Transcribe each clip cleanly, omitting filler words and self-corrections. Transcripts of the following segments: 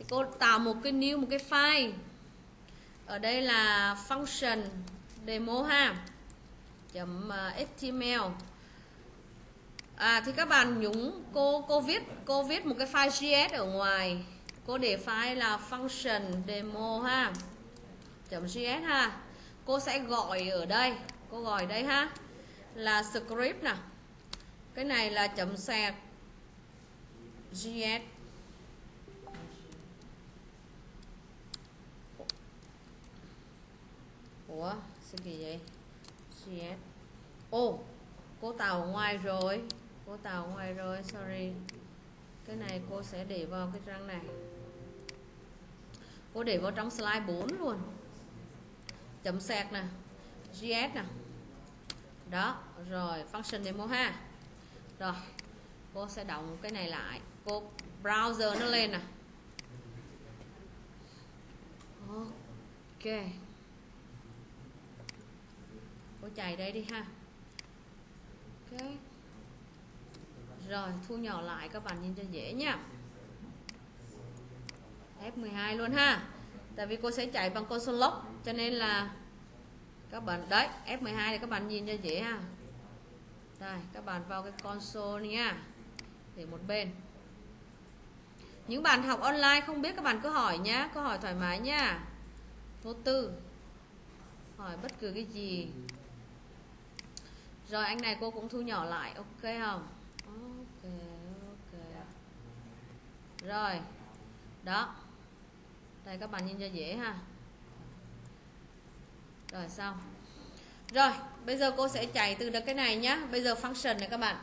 cô tạo một cái new, một cái file. Ở đây là function demo ha, .html. Thì các bạn nhúng, cô viết một cái file JS ở ngoài. Cô để file là function demo ha, .js ha. Cô sẽ gọi ở đây, cô gọi đây ha, là script nè. Cái này là .sạc JS. Ủa, sao kỳ vậy? JS. Ồ, cô tạo ngoài rồi. Cô tạo ngoài rồi, sorry. Cái này cô sẽ để vào cái trang này. Cô để vào trong slide 4 luôn. .sạc nè, JS nè. Đó, rồi function demo ha. Rồi, cô sẽ đóng cái này lại. Cô browser nó lên nè. Ok. Cô chạy đây đi ha. Ok. Rồi, thu nhỏ lại các bạn nhìn cho dễ nha. F12 luôn ha. Tại vì cô sẽ chạy bằng console log, cho nên là các bạn đấy, F12 thì các bạn nhìn cho dễ ha. Đây, các bạn vào cái console nha, để một bên. Những bạn học online không biết các bạn cứ hỏi nhá, câu hỏi thoải mái nhá, vô tư, hỏi bất cứ cái gì. Rồi anh này cô cũng thu nhỏ lại, ok không? Ok. Rồi, đó. Đây các bạn nhìn cho dễ ha. Rồi xong. Rồi, bây giờ cô sẽ chạy từ cái này nhá. Bây giờ function này các bạn.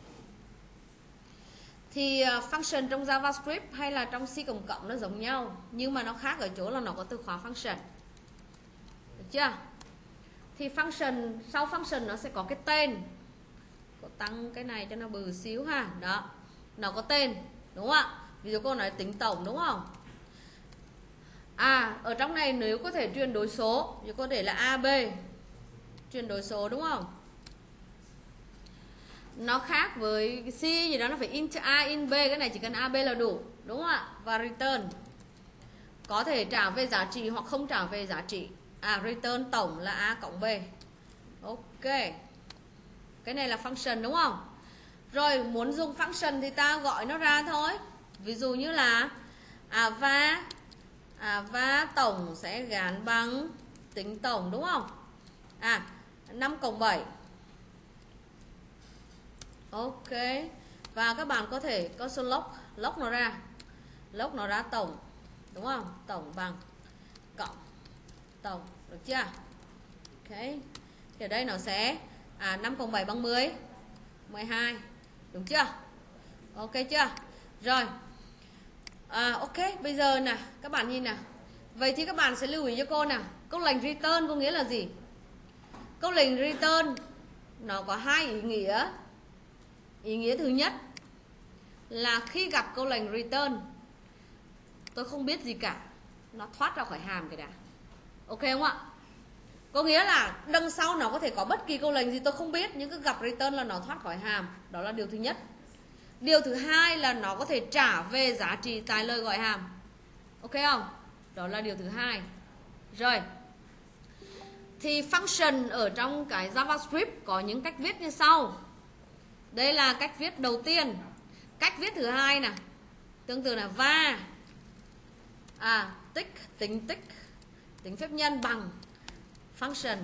Thì function trong JavaScript hay là trong C cộng nó giống nhau, nhưng mà nó khác ở chỗ là nó có từ khóa function. Được chưa? Thì function, sau function nó sẽ có cái tên. Cô tăng cái này cho nó bự xíu ha. Đó. Nó có tên, đúng không ạ? Ví dụ cô nói tính tổng đúng không? Ở trong này nếu có thể truyền đổi số, thì có thể là AB, chuyển đổi số đúng không? Nó khác với C gì đó, nó phải int A, int B, cái này chỉ cần AB là đủ, đúng không ạ? Và return có thể trả về giá trị hoặc không trả về giá trị. Return tổng là A cộng B. Ok. Cái này là function đúng không? Rồi muốn dùng function thì ta gọi nó ra thôi. Ví dụ như là và tổng sẽ gắn bằng tính tổng đúng không? 5 cộng 7. Ok. Và các bạn có thể console log nó ra. Log nó ra tổng, đúng không? Tổng bằng cộng tổng, được chưa? Ok. Thì ở đây nó sẽ 5 cộng 7 bằng 10, 12. Đúng chưa? Ok chưa? Rồi. Ok, bây giờ nè, các bạn nhìn nè. Vậy thì các bạn sẽ lưu ý cho cô nè, câu lệnh return có nghĩa là gì? Câu lệnh return nó có hai ý nghĩa. Ý nghĩa thứ nhất là khi gặp câu lệnh return, tôi không biết gì cả, nó thoát ra khỏi hàm cái đã. Ok không ạ? Có nghĩa là đằng sau nó có thể có bất kỳ câu lệnh gì tôi không biết, nhưng cứ gặp return là nó thoát khỏi hàm. Đó là điều thứ nhất. Điều thứ hai là nó có thể trả về giá trị tại lời gọi hàm. Ok không? Đó là điều thứ hai. Rồi. Thì function ở trong cái JavaScript có những cách viết như sau. Đây là cách viết đầu tiên. Cách viết thứ hai nè, tương tự là va tính phép nhân bằng function.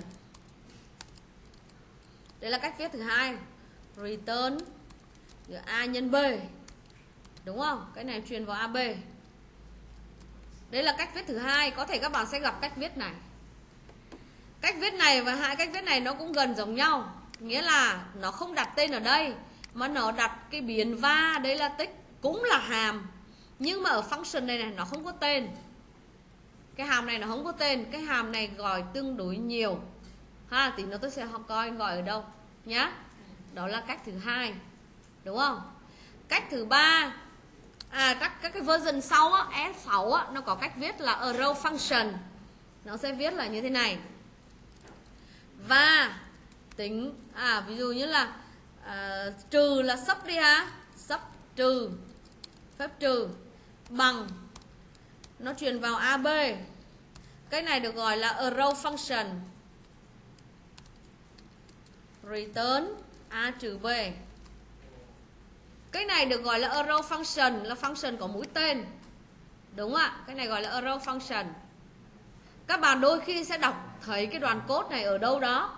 Đây là cách viết thứ hai. Return A nhân B, đúng không? Cái này truyền vào AB. Đây là cách viết thứ hai. Có thể các bạn sẽ gặp cách viết này. Cách viết này và hai cách viết này nó cũng gần giống nhau. Nghĩa là nó không đặt tên ở đây, mà nó đặt cái biến va, đấy là tích, cũng là hàm. Nhưng mà ở function này nó không có tên. Cái hàm này nó không có tên. Cái hàm này gọi tương đối nhiều ha. Tí nữa tôi sẽ học coi gọi ở đâu nhá. Đó là cách thứ hai, đúng không? Cách thứ ba, các cái version sau á, S6 á, nó có cách viết là arrow function. Nó sẽ viết là như thế này. Và tính ví dụ như là trừ là sub đi ha, sub trừ, phép trừ bằng nó truyền vào AB. Cái này được gọi là arrow function. Return A trừ B. Cái này được gọi là arrow function, là function có mũi tên. Đúng không ạ? Cái này gọi là arrow function. Các bạn đôi khi sẽ đọc thấy cái đoạn code này ở đâu đó.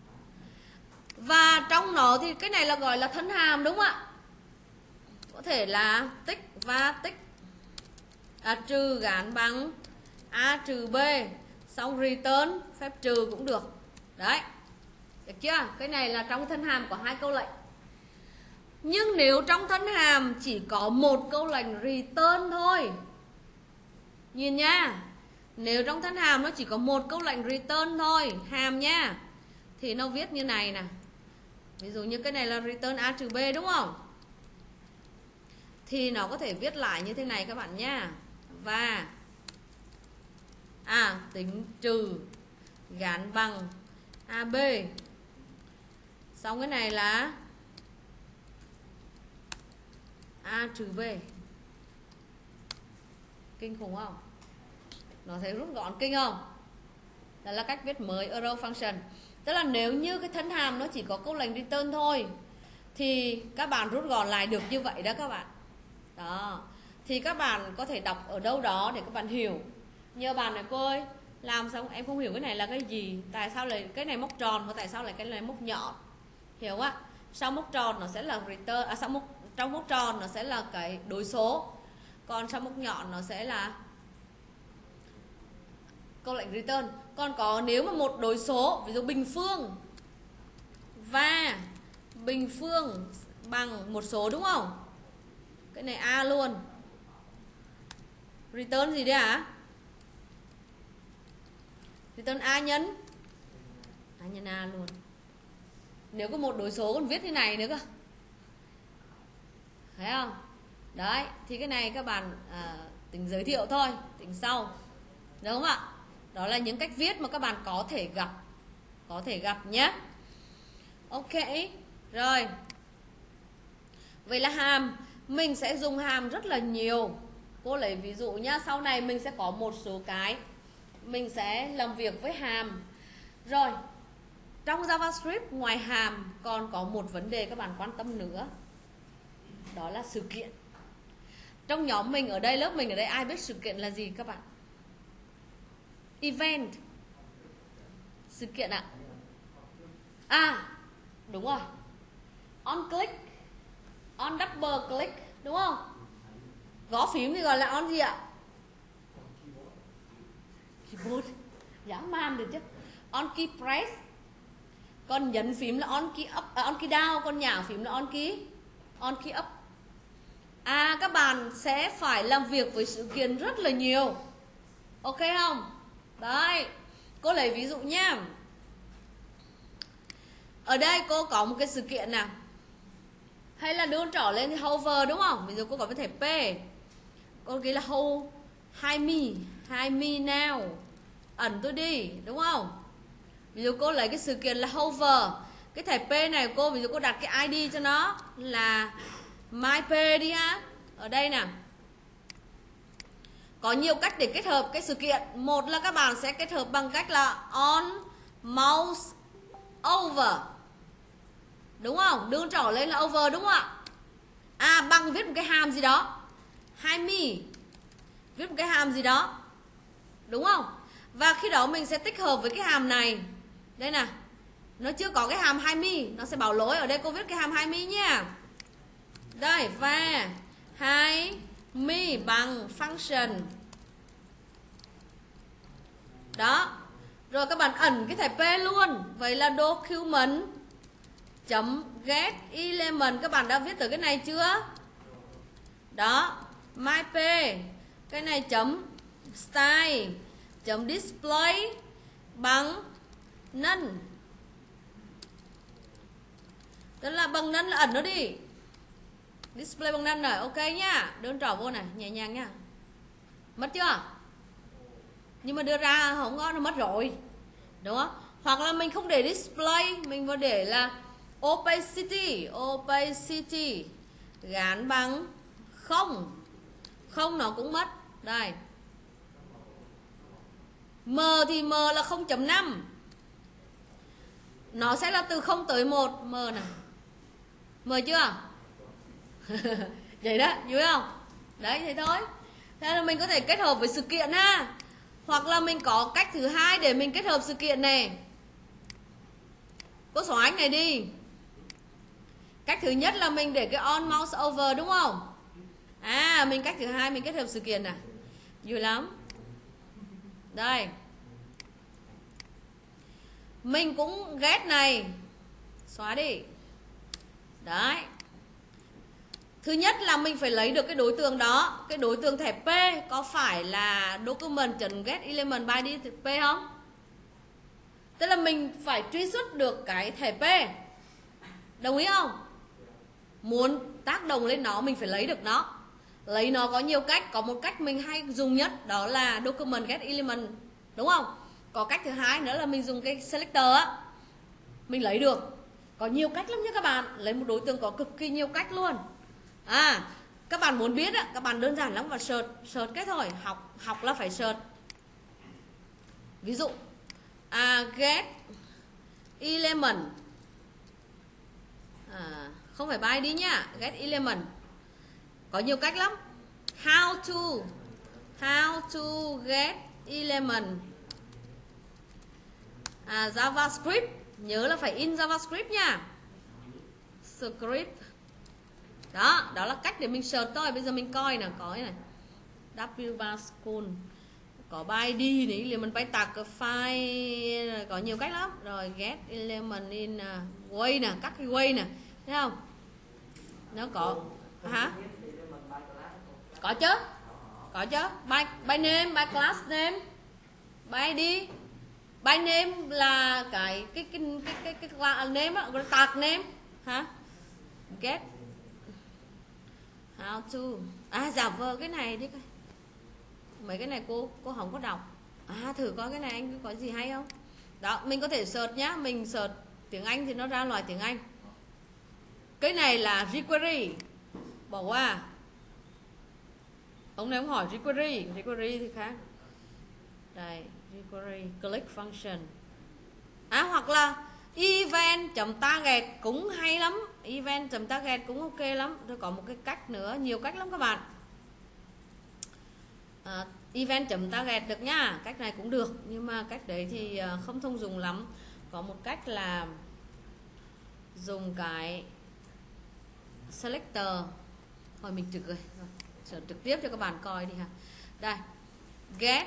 Và trong nó thì cái này là gọi là thân hàm, đúng không ạ? Có thể là tích và tích trừ gán bằng A trừ B, xong return phép trừ cũng được. Đấy, được chưa? Cái này là trong thân hàm của hai câu lệnh. Nhưng nếu trong thân hàm chỉ có một câu lệnh return thôi, nhìn nha, nếu trong thân hàm nó chỉ có một câu lệnh return thôi, hàm nha, thì nó viết như này nè. Ví dụ như cái này là return A trừ B, đúng không? Thì nó có thể viết lại như thế này các bạn nha. Và tính trừ gán bằng AB. Xong cái này là A trừ B. Kinh khủng không? Nó thấy rút gọn kinh không? Đó là cách viết mới arrow function. Tức là nếu như cái thân hàm nó chỉ có câu lệnh return thôi thì các bạn rút gọn lại được như vậy đó các bạn. Đó. Thì các bạn có thể đọc ở đâu đó để các bạn hiểu. Nhờ bạn này cô ơi, làm xong em không hiểu cái này là cái gì, tại sao lại cái này móc tròn và tại sao lại cái này móc nhọn. Hiểu á? Sau móc tròn nó sẽ là return, trong móc tròn nó sẽ là cái đối số. Còn sau móc nhọn nó sẽ là câu lệnh return. Còn có nếu mà một đối số, ví dụ bình phương và bình phương bằng một số, đúng không? Cái này A luôn. Return gì đấy hả? Return A nhân A luôn. Nếu có một đối số còn viết thế này nữa cơ. Thấy không? Đấy, thì cái này các bạn tính giới thiệu thôi, tính sau. Đúng không ạ? Đó là những cách viết mà các bạn có thể gặp nhé. Ok. Rồi. Vậy là hàm, mình sẽ dùng hàm rất là nhiều. Cô lấy ví dụ nhá, sau này mình sẽ có một số cái mình sẽ làm việc với hàm. Rồi, trong JavaScript ngoài hàm còn có một vấn đề các bạn quan tâm nữa. Đó là sự kiện. Trong nhóm mình ở đây, lớp mình ở đây, ai biết sự kiện là gì các bạn? Event. Sự kiện ạ? Đúng rồi. On click, on double click, đúng không? Gõ phím thì gọi là on gì ạ? Keyboard. Dám man được chứ. On key press. Còn nhấn phím là on key up, on key down, còn nhả phím là on key up. Các bạn sẽ phải làm việc với sự kiện rất là nhiều. Ok không? Đấy, cô lấy ví dụ nha. Ở đây cô có một cái sự kiện nào, hay là đưa trỏ lên thì hover, đúng không? Ví dụ cô có cái thẻ P, cô ghi là hold hide me now, ẩn tôi đi, đúng không? Ví dụ cô lấy cái sự kiện là hover, cái thẻ P này cô ví dụ cô đặt cái ID cho nó là myP đi ha. Ở đây nè, có nhiều cách để kết hợp cái sự kiện. Một là các bạn sẽ kết hợp bằng cách là on mouse over, đúng không? Đưa trỏ lên là over, đúng không ạ? Bằng viết một cái hàm gì đó, hide me, viết một cái hàm gì đó, đúng không? Và khi đó mình sẽ tích hợp với cái hàm này. Đây nè, nó chưa có cái hàm hide me, nó sẽ bảo lỗi. Ở đây cô viết cái hàm hide me nha. Đây, và hide me bằng function. Đó. Rồi các bạn ẩn cái thẻ P luôn. Vậy là document .get element, các bạn đã viết tới cái này chưa? Đó, myP, cái này style display bằng none. Tức là bằng none là ẩn nó đi. Display bằng none rồi, ok nhá. Đơn trỏ vô này, nhẹ nhàng nhá. Mất chưa? Nhưng mà đưa ra không có, nó mất rồi, đúng không? Hoặc là mình không để display, mình vào để là opacity gán bằng 0. 0 nó cũng mất. Đây, M thì M là 0.5. Nó sẽ là từ 0 tới 1. M này. M chưa? Vậy đó, vui không? Đấy, thế thôi. Thế là mình có thể kết hợp với sự kiện ha. Hoặc là mình có cách thứ hai để mình kết hợp sự kiện này. Cô xóa anh này đi. Cách thứ nhất là mình để cái on mouse over đúng không? Mình cách thứ hai mình kết hợp sự kiện này. Vui lắm. Đây. Mình cũng get này. Xóa đi. Đấy. Thứ nhất là mình phải lấy được cái đối tượng đó. Cái đối tượng thẻ P có phải là document.get element by P không? Tức là mình phải truy xuất được cái thẻ P. Đồng ý không? Muốn tác động lên nó mình phải lấy được nó. Lấy nó có nhiều cách. Có một cách mình hay dùng nhất đó là document get element, đúng không? Có cách thứ hai nữa là mình dùng cái selector á. Mình lấy được. Có nhiều cách lắm nha các bạn. Lấy một đối tượng có cực kỳ nhiều cách luôn. Các bạn muốn biết á, các bạn đơn giản lắm và search cái thôi. Học là phải search. Ví dụ get element, không phải by đi nhá. Get element có nhiều cách lắm. How to get element, JavaScript. Nhớ là phải in JavaScript nha. Script. Đó là cách để mình search thôi. Bây giờ mình coi nè, có cái này W3 school, có by ID này, element by tag file, có nhiều cách lắm. Rồi get element in way nè, các cái way nè, thấy không? Nó có có chứ. By name, by class name, by ID. By name là cái name á, cái tag name hả? Get how to giả vờ cái này đi coi. Mấy cái này cô không có đọc. Thử coi cái này anh có gì hay không. Đó, mình có thể search nhá. Mình search tiếng Anh thì nó ra loại tiếng Anh. Cái này là jQuery. Bỏ qua. Ông này ông hỏi jQuery thì khác. Đây, jQuery click function. Hoặc là event.target cũng hay lắm. Event.target cũng ok lắm. Rồi có một cái cách nữa, nhiều cách lắm các bạn. Event.target được nhá. Cách này cũng được. Nhưng mà cách đấy thì không thông dụng lắm. Có một cách là dùng cái selector. Thôi mình trực rồi. Trực tiếp cho các bạn coi đi ha. Đây. Get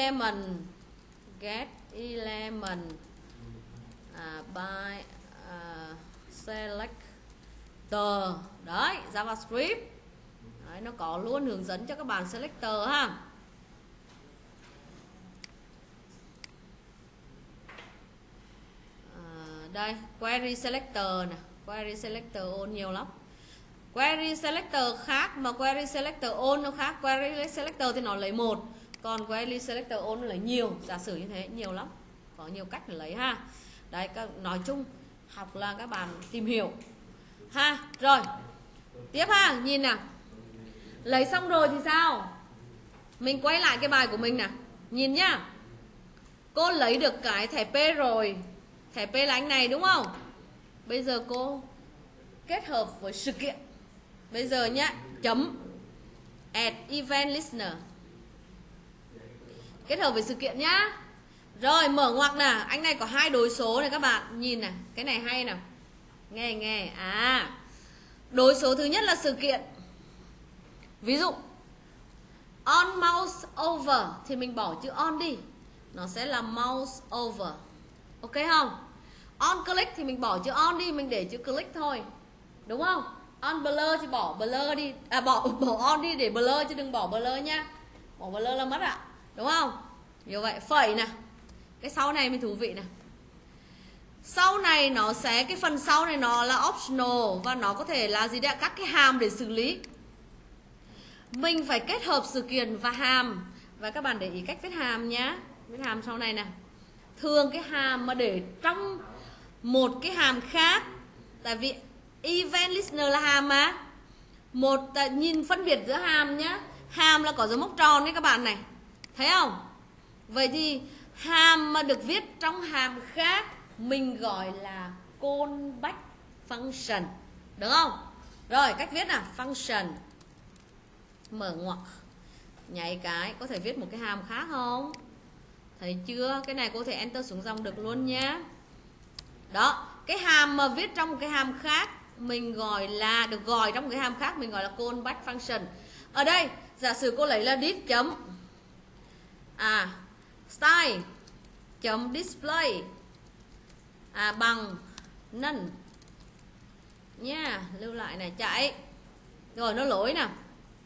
element by selector. Đấy, JavaScript. Đấy, nó có luôn hướng dẫn cho các bạn selector ha. Đây, query selector nè. Query selector all nhiều lắm. Query selector khác mà query selector all nó khác. Query selector thì nó lấy một, còn query selector all nó lấy nhiều. Giả sử như thế, nhiều lắm. Có nhiều cách để lấy ha. Đấy, nói chung học là các bạn tìm hiểu ha. Rồi, tiếp ha, nhìn nào. Lấy xong rồi thì sao? Mình quay lại cái bài của mình nè. Nhìn nhá. Cô lấy được cái thẻ P rồi. Thẻ P là anh này đúng không? Bây giờ cô kết hợp với sự kiện. Bây giờ nhá, chấm add event listener. Kết hợp với sự kiện nhá. Rồi mở ngoặc nè. Anh này có hai đối số này các bạn. Nhìn nè, cái này hay nào. Nghe. Đối số thứ nhất là sự kiện. Ví dụ on mouse over thì mình bỏ chữ on đi, nó sẽ là mouse over. Ok không? On click thì mình bỏ chữ on đi, mình để chữ click thôi. Đúng không? On blur thì bỏ blur đi. Bỏ on đi để blur chứ đừng bỏ blur nha. Bỏ blur là mất ạ. Đúng không? Như vậy phẩy nè. Cái sau này mới thú vị nè. Sau này nó sẽ, cái phần sau này nó là optional và nó có thể là gì đấy, các cái hàm để xử lý. Mình phải kết hợp sự kiện và hàm. Và các bạn để ý cách viết hàm nhá. Viết hàm sau này nè. Thường cái hàm mà để trong một cái hàm khác, tại vì event listener là hàm mà. Nhìn phân biệt giữa hàm nhá. Hàm là có dấu mốc tròn đấy các bạn này. Thấy không? Vậy thì Hàm mà được viết trong hàm khác mình gọi là callback function, được không? Rồi cách viết nào, function mở ngoặc nhảy cái, có thể viết một cái hàm khác không? Thấy chưa? Cái này có thể enter xuống dòng được luôn nhé. Đó, cái hàm mà viết trong một cái hàm khác mình gọi là, được gọi trong một cái hàm khác mình gọi là callback function. Ở đây giả sử cô lấy là div chấm style chấm display bằng none nha, lưu lại này, chạy rồi nó lỗi nè,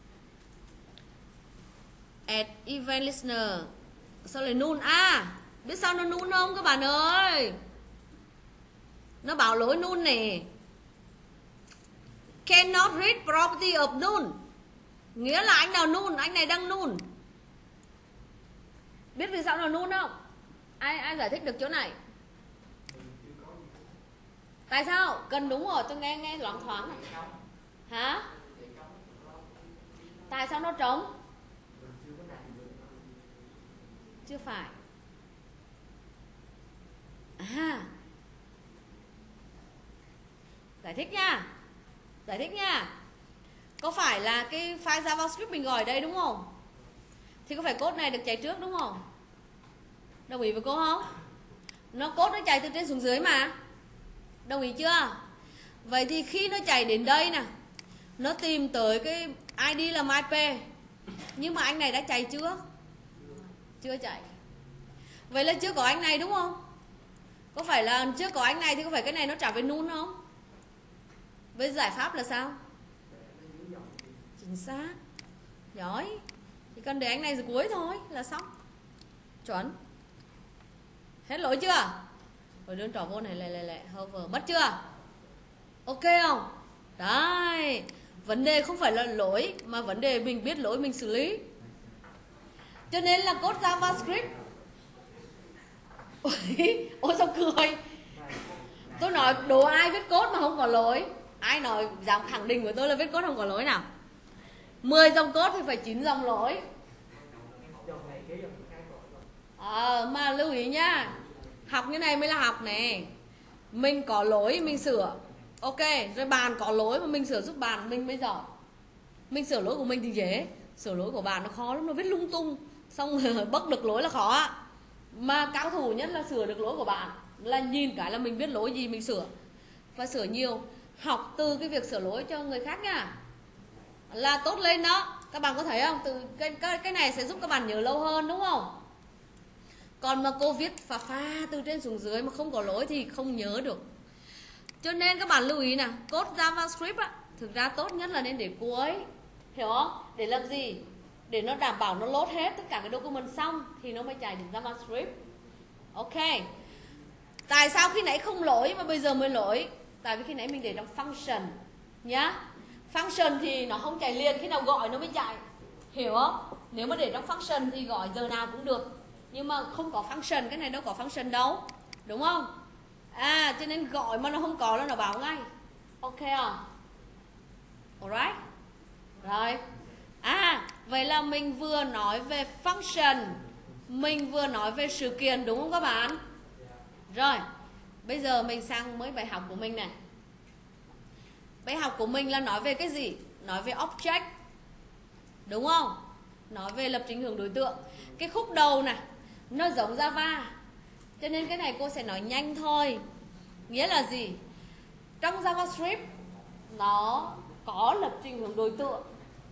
add event listener sao lại null, biết sao nó null không các bạn ơi, nó bảo lỗi null nè, cannot read property of null, nghĩa là anh nào null, anh này đang null. Biết vì sao nó null không? Ai giải thích được chỗ này? Tại sao? Cần đúng rồi, tôi nghe loáng thoáng này. Hả? Tại sao nó trống? Chưa phải. Giải thích nha. Có phải là cái file JavaScript mình gọi đây đúng không? Thì có phải code này được chạy trước đúng không? Đồng ý với cô không? Nó code nó chạy từ trên xuống dưới mà. Đồng ý chưa? Vậy thì khi nó chạy đến đây nè, nó tìm tới cái ID là myp, nhưng mà anh này đã chạy chưa? Chưa chạy. Vậy là chưa có anh này đúng không? Có phải là chưa có anh này thì có phải cái này nó trả về null không? Với giải pháp là sao? Chính xác. Giỏi. Chỉ cần để anh này rồi cuối thôi là xong. Chuẩn. Hết lỗi chưa? Rồi đơn trỏ vô này lẹ hover, mất chưa? Ok không? Đấy. Vấn đề không phải là lỗi, mà vấn đề mình biết lỗi mình xử lý. Cho nên là code JavaScript. Ôi sao cười. Tôi nói đồ ai viết code mà không có lỗi? Ai nói dám khẳng định của tôi là viết code không có lỗi nào? 10 dòng code thì phải 9 dòng lỗi. Mà lưu ý nhá, học như này mới là học nè. Mình có lỗi mình sửa, ok. Rồi bạn có lỗi mà mình sửa giúp bạn, mình mới giỏi. Mình sửa lỗi của mình thì dễ, sửa lỗi của bạn nó khó lắm, nó viết lung tung, xong bấc được lỗi là khó á. Mà cao thủ nhất là sửa được lỗi của bạn, là nhìn cái là mình biết lỗi gì mình sửa. Và sửa nhiều. Học từ cái việc sửa lỗi cho người khác nha, là tốt lên đó. Các bạn có thấy không? Từ cái này sẽ giúp các bạn nhớ lâu hơn đúng không? Còn mà cô viết pha từ trên xuống dưới mà không có lỗi thì không nhớ được. Cho nên các bạn lưu ý nè, code JavaScript á, thực ra tốt nhất là nên để cuối. Hiểu không? Để làm gì? Để nó đảm bảo nó load hết tất cả cái document xong thì nó mới chạy đến JavaScript. Ok. Tại sao khi nãy không lỗi mà bây giờ mới lỗi? Tại vì khi nãy mình để trong function nhá. Function thì nó không chạy liền, khi nào gọi nó mới chạy. Hiểu không? Nếu mà để trong function thì gọi giờ nào cũng được. Nhưng mà không có function, cái này đâu có function đâu. Đúng không? Cho nên gọi mà nó không có là nó báo ngay. Ok không? Alright. Rồi. Vậy là mình vừa nói về function, mình vừa nói về sự kiện đúng không các bạn? Rồi. Bây giờ mình sang mới bài học của mình này. Bài học của mình là nói về cái gì? Nói về object. Đúng không? Nói về lập trình hưởng đối tượng. Cái khúc đầu này nó giống Java, cho nên cái này cô sẽ nói nhanh thôi. Nghĩa là gì? Trong JavaScript nó có lập trình hưởng đối tượng.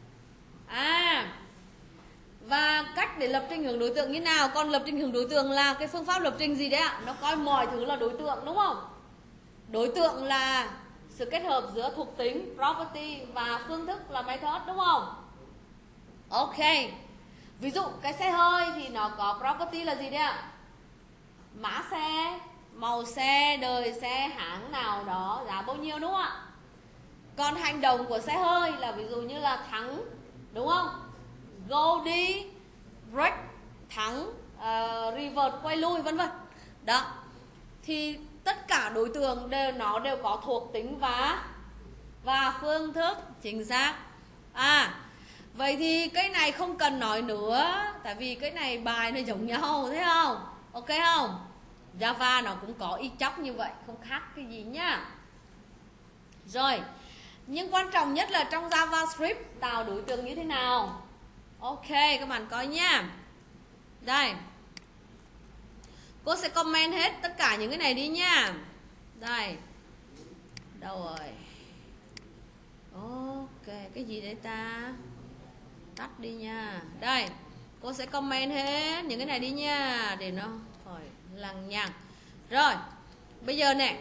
Và cách để lập trình hưởng đối tượng như nào? Còn lập trình hưởng đối tượng là cái phương pháp lập trình gì đấy ạ? Nó coi mọi thứ là đối tượng đúng không? Đối tượng là sự kết hợp giữa thuộc tính, property và phương thức là method đúng không? Ok. Ví dụ cái xe hơi thì nó có property là gì đấy ạ? Mã xe, màu xe, đời xe, hãng nào đó, giá bao nhiêu đúng không ạ? Còn hành động của xe hơi là ví dụ như là thắng, đúng không? Go đi, brake, thắng, revert, quay lui vân vân. Đó. Thì tất cả đối tượng nó đều có thuộc tính và phương thức. Chính xác. Vậy thì cái này không cần nói nữa, tại vì cái này bài nó giống nhau, thấy không? Ok không? Java nó cũng có y chóc như vậy, không khác cái gì nhá. Rồi, nhưng quan trọng nhất là trong JavaScript tạo đối tượng như thế nào. Ok, các bạn coi nha. Đây, cô sẽ comment hết tất cả những cái này đi nha. Đây, đâu rồi? Ok, cái gì đấy ta? Tắt đi nha. Đây, cô sẽ comment hết những cái này đi nha, để nó khỏi lằng nhằng. Rồi, bây giờ nè,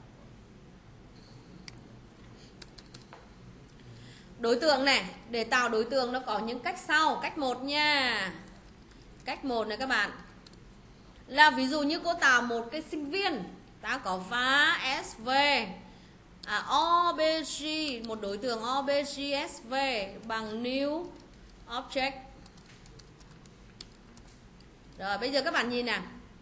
đối tượng này, để tạo đối tượng nó có những cách sau. Cách 1 nha. Cách 1 này các bạn, là ví dụ như cô tạo một cái sinh viên, ta có var sv obj, một đối tượng obj sv bằng new object. Rồi bây giờ các bạn nhìn nào,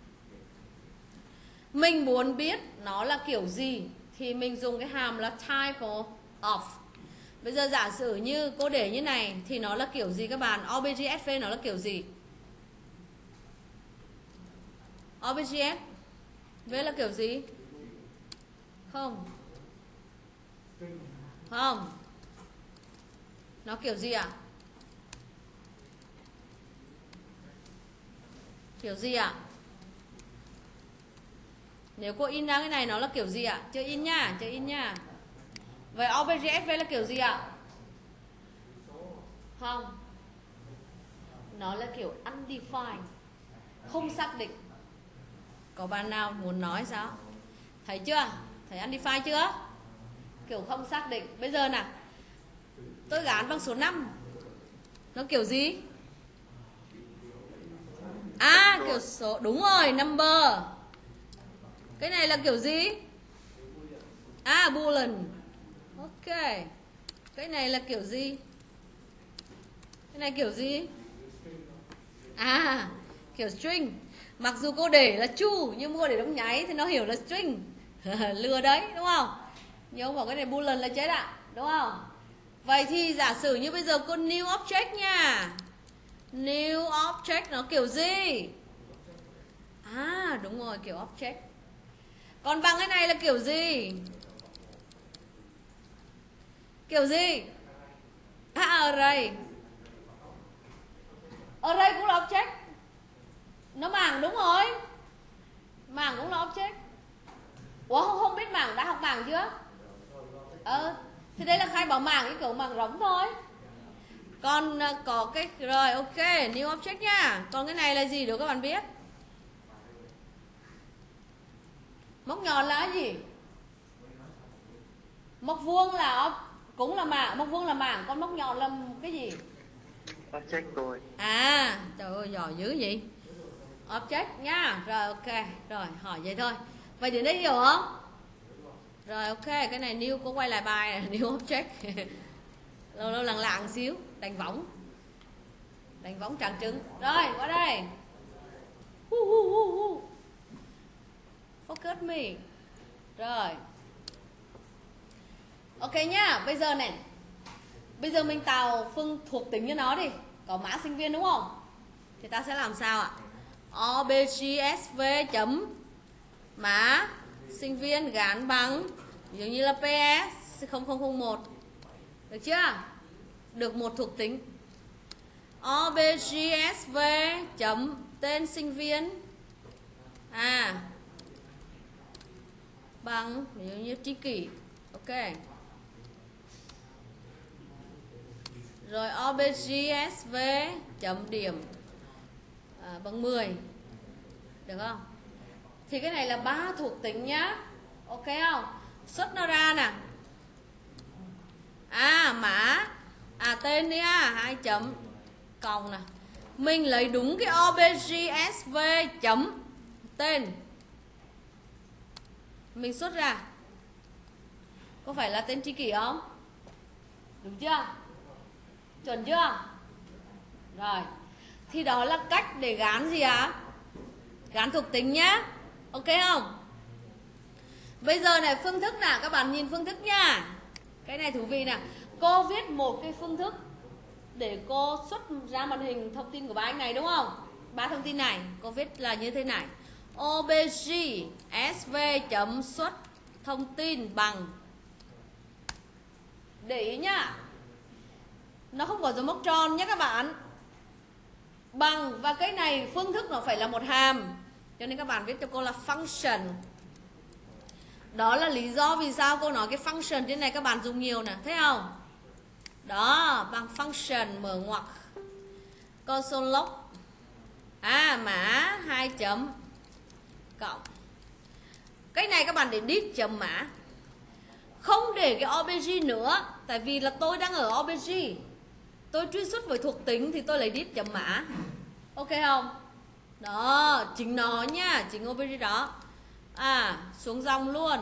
mình muốn biết nó là kiểu gì thì mình dùng cái hàm là type of. Bây giờ giả sử như cô để như này thì nó là kiểu gì các bạn? Obj sv nó là kiểu gì? Obj sv là kiểu gì? Không. Không. Nó kiểu gì ạ? Kiểu gì ạ? Nếu cô in ra cái này nó là kiểu gì ạ? Chưa in nha, chưa in nha. Vậy obj sv là kiểu gì ạ? Không. Nó là kiểu undefined, không xác định. Có bạn nào muốn nói sao? Thấy chưa? Thấy undefined chưa? Kiểu không xác định. Bây giờ nè, tôi gán bằng số 5, nó kiểu gì? À, kiểu số, đúng rồi, number. Cái này là kiểu gì? À, boolean. Ok. Cái này là kiểu gì? Cái này kiểu gì? À, kiểu string. Mặc dù cô để là true nhưng cô để đóng nháy thì nó hiểu là string. Lừa đấy, đúng không? Nhớ bảo cái này boolean là chết ạ, đúng không? Vậy thì giả sử như bây giờ cô new object nha. New object nó kiểu gì? À, đúng rồi, kiểu object. Còn bằng cái này là kiểu gì? Kiểu gì? À, array. Array cũng là object. Nó mảng, đúng rồi. Mảng cũng là object. Ủa, không biết mảng, đã học mảng chưa? Thì đây là khai báo mảng, cái kiểu mảng rỗng thôi. Còn có cái, rồi ok, new object nha. Còn cái này là gì được các bạn biết? Móc nhọn là cái gì? Móc vuông là cũng là mảng, móc vuông là mảng, còn móc nhọn là cái gì? Object rồi. À, trời ơi giỏi dữ vậy. Object nha. Rồi ok, rồi hỏi vậy thôi. Vậy đến đây hiểu không? Rồi ok, cái này new, có quay lại bài này, new object. Lâu lâu lằng lạng xíu, đánh võng. Đánh võng tràng trứng. Rồi, qua đây. Focus me. Rồi. Ok nhá, bây giờ này. Bây giờ mình tạo phương thuộc tính cho nó đi. Có mã sinh viên đúng không? Thì ta sẽ làm sao ạ? Obj sv chấm mã sinh viên gắn bằng, ví dụ như là PS 0001. Được chưa? Được một thuộc tính. Obj sv chấm tên sinh viên bằng, ví dụ như tri kỷ. Ok. Rồi obj sv chấm điểm bằng 10. Được không? Thì cái này là 3 thuộc tính nhá. Ok không? Xuất nó ra nè. Mã tên đi 2 chấm còng nè. Mình lấy đúng cái obj sv chấm tên. Mình xuất ra. Có phải là tên tri kỷ không? Đúng chưa? Chuẩn chưa? Rồi. Thì đó là cách để gán gì ạ? Gán thuộc tính nhá. Ok không? Bây giờ này phương thức nào, các bạn nhìn phương thức nha. Cái này thú vị nè. Cô viết một cái phương thức để cô xuất ra màn hình thông tin của ba anh này đúng không? ba thông tin này cô viết là như thế này: obj sv chấm xuất thông tin bằng, để ý nhá, nó không có dấu mốc tròn nhé các bạn, bằng, và cái này phương thức nó phải là một hàm, cho nên các bạn viết cho cô là function. Đó là lý do vì sao cô nói cái function trên này các bạn dùng nhiều nè, thấy không? Đó, bằng function mở ngoặc console log mã 2 chấm cộng. Cái này các bạn để dict chấm mã, không để cái obj nữa, tại vì là tôi đang ở obj, tôi truy xuất với thuộc tính thì tôi lấy dict chấm mã, ok không? Đó, chính nó nhá, chính obj đó. Xuống dòng luôn,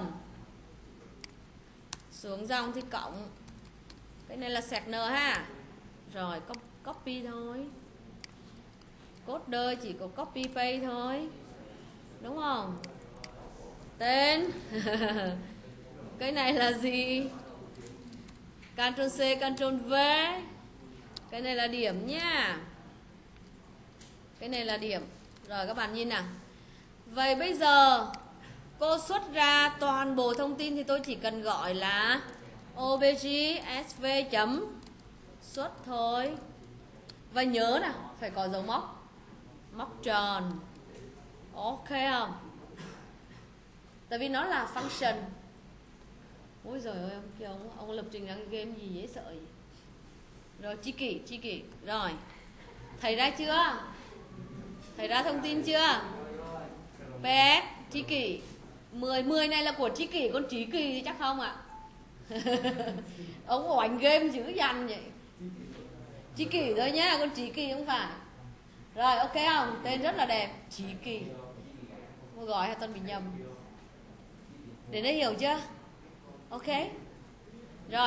xuống dòng thì cộng, cái này là sạc n ha, rồi copy thôi, coder chỉ có copy paste thôi, đúng không? Tên cái này là gì? Ctrl C Ctrl V, cái này là điểm nhá, cái này là điểm. Rồi các bạn nhìn nào, vậy bây giờ cô xuất ra toàn bộ thông tin thì tôi chỉ cần gọi là obj sv chấm xuất thôi. Và nhớ nè, phải có dấu móc tròn, ok không? Tại vì nó là function. Ôi giời ơi, ông kia ông lập trình ra cái game gì dễ sợ gì. Rồi chi kỷ. Rồi, thầy ra chưa? Thầy ra thông tin chưa? PS chi kỷ 10 này là của chi kỷ, con trí kỳ thì chắc không ạ? Ông oánh game dữ dằn vậy. Chi kỷ thôi nhá, con trí kỳ không phải. Rồi ok không? Tên rất là đẹp, trí kỳ. Cô gọi hay con bị nhầm. Đến đây hiểu chưa? Ok. Rồi.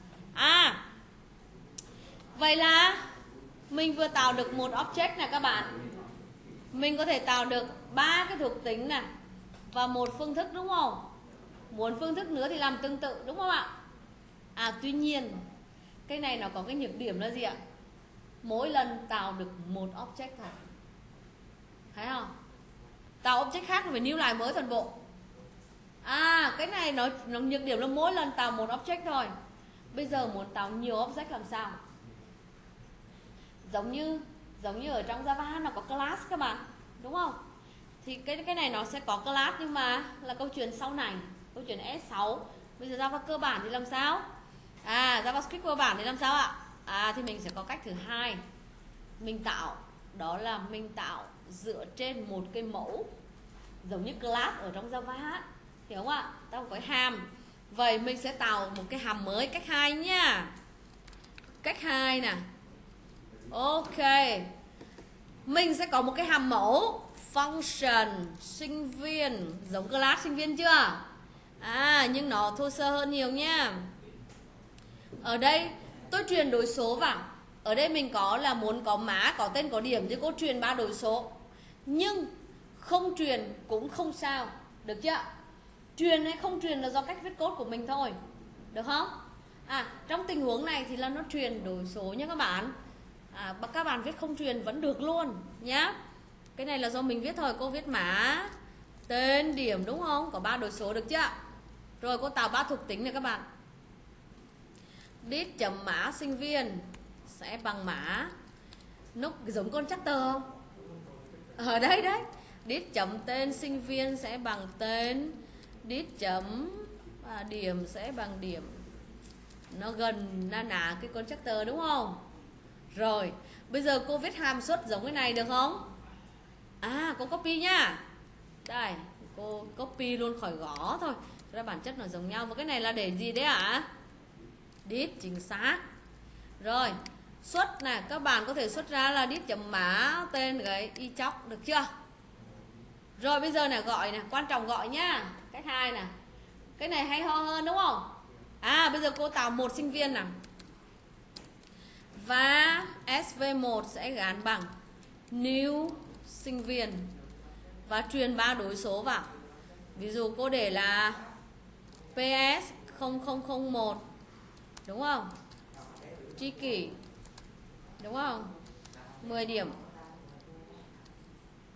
Vậy là mình vừa tạo được một object nè các bạn. Mình có thể tạo được 3 cái thuộc tính nè và một phương thức, đúng không? Muốn phương thức nữa thì làm tương tự, đúng không ạ? Tuy nhiên cái này nó có cái nhược điểm là gì ạ? Mỗi lần tạo được một object thôi, thấy không? Tạo object khác phải new lại mới toàn bộ. Cái này nó nhược điểm là mỗi lần tạo một object thôi. Bây giờ muốn tạo nhiều object làm sao? Giống như ở trong Java nó có class các bạn, đúng không? Thì cái này nó sẽ có class, nhưng mà là câu chuyện sau này, câu chuyện S6. Bây giờ Java cơ bản thì làm sao? JavaScript cơ bản thì làm sao ạ? Thì mình sẽ có cách thứ hai. Mình tạo, đó là mình tạo dựa trên một cái mẫu giống như class ở trong Java, hiểu không ạ? Ta có cái hàm. Vậy mình sẽ tạo một cái hàm mới, cách 2 nhá. Cách 2 nè. Ok. Mình sẽ có một cái hàm mẫu function sinh viên, giống class sinh viên chưa? Nhưng nó thô sơ hơn nhiều nha. Ở đây tôi truyền đối số vào. Ở đây mình có là muốn có mã, có tên, có điểm, chứ cô truyền 3 đối số. Nhưng không truyền cũng không sao, được chưa? Truyền hay không truyền là do cách viết code của mình thôi, được không? Trong tình huống này thì là nó truyền đối số nhé các bạn. Các bạn viết không truyền vẫn được luôn nhá. Cái này là do mình viết thôi, cô viết mã, tên, điểm, đúng không? Có 3 đối số, được chưa? Rồi cô tạo 3 thuộc tính này các bạn. Dict chấm mã sinh viên sẽ bằng mã, nó giống constructor không? Ở đây đấy. Dict chấm tên sinh viên sẽ bằng tên, dict chấm điểm sẽ bằng điểm. Nó gần na ná cái constructor, đúng không? Rồi, bây giờ cô viết hàm xuất giống cái này được không? Cô copy nhá. Đây, cô copy luôn khỏi gõ thôi. Ra bản chất nó giống nhau. Và cái này là để gì đấy ạ? Dict chính xác. Rồi, xuất này, các bạn có thể xuất ra là dict chấm mã tên cái y chóc, được chưa? Rồi bây giờ này gọi này, quan trọng gọi nhá. Cách 2 này. Cái này hay ho hơn, đúng không? Bây giờ cô tạo một sinh viên nào. Và SV1 sẽ gắn bằng new sinh viên và truyền 3 đối số vào. Ví dụ cô để là PS 0001, đúng không? Tri kỷ, đúng không? 10 điểm.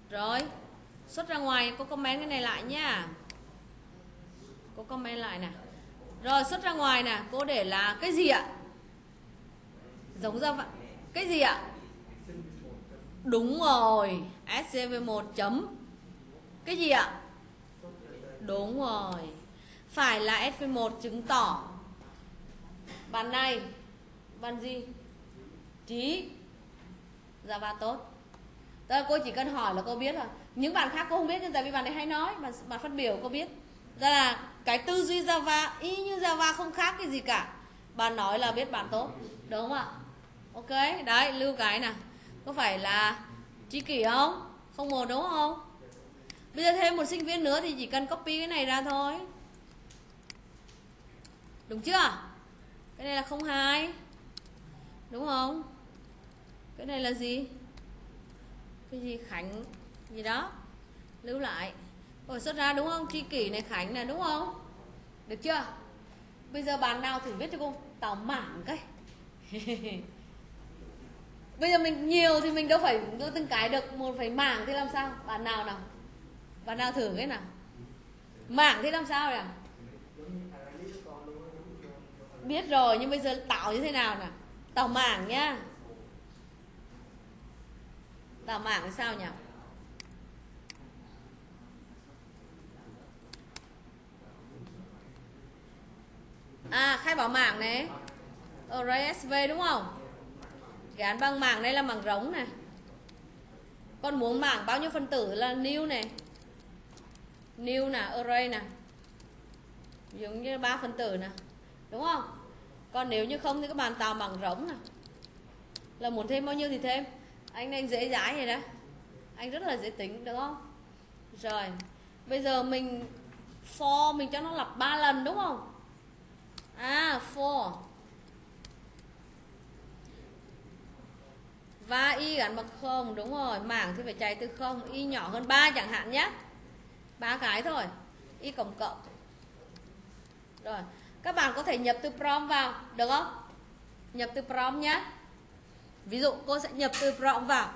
Rồi, xuất ra ngoài, cô comment cái này lại nha. Cô comment lại nè. Rồi, xuất ra ngoài nè, cô để là cái gì ạ? Giống ra vậy. Cái gì ạ? Đúng rồi, SCV1 chấm. Cái gì ạ? Đúng rồi. Phải là SV1 chứng tỏ bạn này, bạn gì? Trí Java tốt. Tức là cô chỉ cần hỏi là cô biết rồi. Những bạn khác cô không biết, nhưng tại vì bạn ấy hay nói, bạn phát biểu cô biết. Ra là cái tư duy Java y như Java, không khác cái gì cả. Bạn nói là biết bạn tốt, đúng không ạ? Ok, đấy, lưu cái nè. Có phải là tri kỷ không? Không một đúng không? Bây giờ thêm một sinh viên nữa thì chỉ cần copy cái này ra thôi. Đúng chưa? Cái này là 02. Đúng không? Cái này là gì? Cái gì Khánh gì đó. Lưu lại. Rồi xuất ra đúng không? Tri kỷ này Khánh này đúng không? Được chưa? Bây giờ bạn nào thử viết cho cô tào mảng cái. Bây giờ mình nhiều thì mình đâu phải từng cái được, một phải mảng thì làm sao? Bạn nào nào? Bạn nào thử cái nào? Mảng thì làm sao nhỉ? Biết rồi, nhưng bây giờ tạo như thế nào nè? Tạo mảng nhá. Tạo mảng thì sao nhỉ? Khai báo mảng này. Array SV đúng không? Gắn bằng mảng đây là mảng rỗng này. Con muốn mảng bao nhiêu phân tử là new này. New nè, array nè. Giống như 3 phân tử nè. Đúng không? Còn nếu như không thì các bạn tạo mảng rỗng nè. Là muốn thêm bao nhiêu thì thêm. Anh dễ dãi vậy đó. Anh rất là dễ tính, được không? Rồi. Bây giờ mình for mình cho nó lặp 3 lần đúng không? For. Và y gắn bằng 0, đúng rồi. Mảng thì phải chạy từ 0, y nhỏ hơn 3 chẳng hạn nhé. 3 cái thôi. Y cộng cộng. Rồi, các bạn có thể nhập từ prompt vào, được không? Nhập từ prompt nhé. Ví dụ cô sẽ nhập từ prompt vào.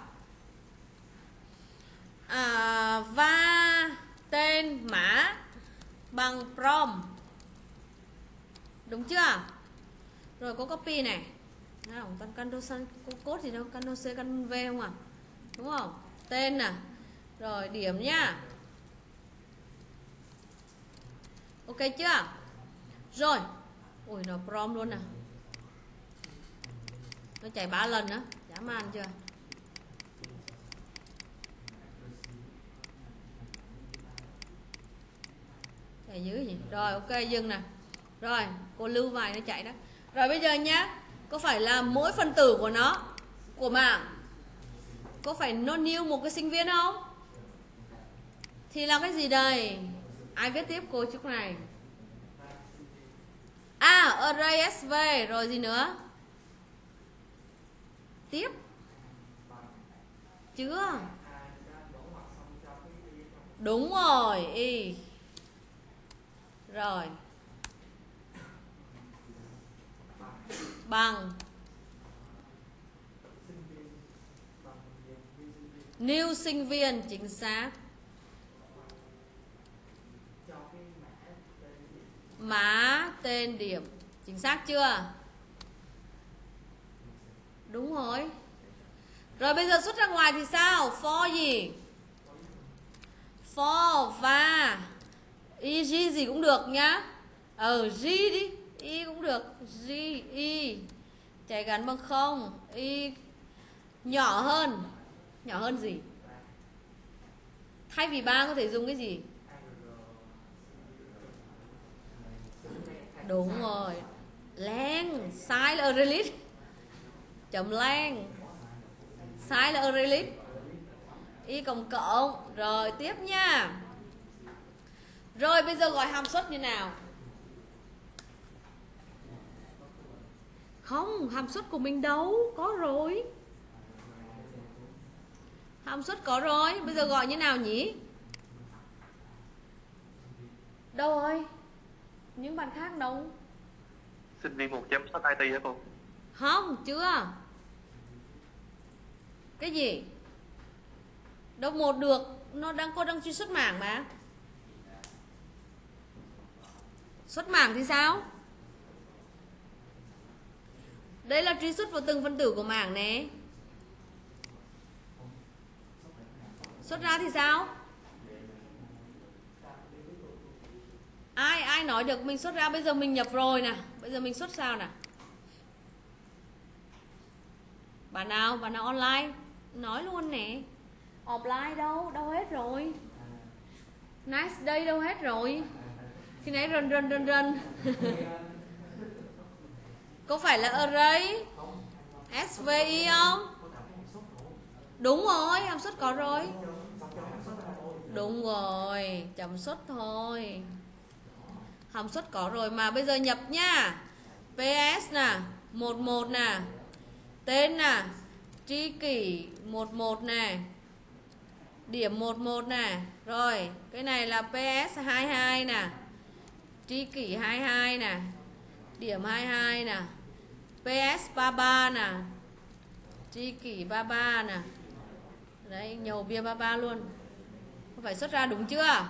Và tên mã bằng prompt. Đúng chưa? Rồi cô copy này. Nào, Ctrl code gì đâu, Ctrl C, Ctrl V không à? Đúng không? Tên nè. Rồi điểm nhá. Ok chưa? Rồi. Ui nó prompt luôn nè. Nó chạy 3 lần nữa, dã man chưa? Chạy dữ gì? Rồi ok dừng nè. Rồi, cô lưu vài nó chạy đó. Rồi bây giờ nhá, có phải là mỗi phân tử của nó, của mảng, có phải nó new một cái sinh viên không? Thì là cái gì đây? Ai viết tiếp cô chút này? Array SV. Rồi gì nữa? Tiếp. Chưa? Đúng rồi, y. Rồi. Bằng new sinh viên, chính xác. Mã tên điểm, chính xác chưa? Đúng rồi. Rồi bây giờ xuất ra ngoài thì sao? For gì? For và y gì cũng được nhá. G đi, y cũng được. G, y chạy gắn bằng 0, y nhỏ hơn. Nhỏ hơn gì? Thay vì 3 có thể dùng cái gì? Đúng rồi. Lang, sai là release. Chấm lang. Sai là release. Y cộng cộng. Rồi tiếp nha. Rồi bây giờ gọi hàm suất như nào? Không, hàm suất của mình đâu, có rồi. Hàm suất có rồi, bây giờ gọi như nào nhỉ? Đâu rồi? Những bạn khác đâu? Sinh viên 1 chấm xuất IT hả cô? Không, chưa. Cái gì? Đâu một được, nó đang truy xuất mảng mà. Xuất mảng thì sao? Đây là truy xuất vào từng phân tử của mảng này. Xuất ra thì sao? Ai nói được mình xuất ra? Bây giờ mình nhập rồi nè. Bây giờ mình xuất sao nè? Bạn nào online nói luôn nè. Offline đâu hết rồi. Nice day đâu hết rồi. Khi nãy rần có phải là array SVI không? Đúng rồi, hàm suất có rồi. Đúng rồi, chấm xuất thôi. Hàm suất có rồi mà. Bây giờ nhập nha. PS nè, 11 nè, tên nè, tri kỷ 11 nè, điểm 11 nè. Rồi, cái này là PS 22 nè, tri kỷ 22 nè, điểm 22 nè, PS 33 nè, tri kỷ 33 nè. Đấy, nhầu bia 33 luôn. Có phải xuất ra đúng chưa?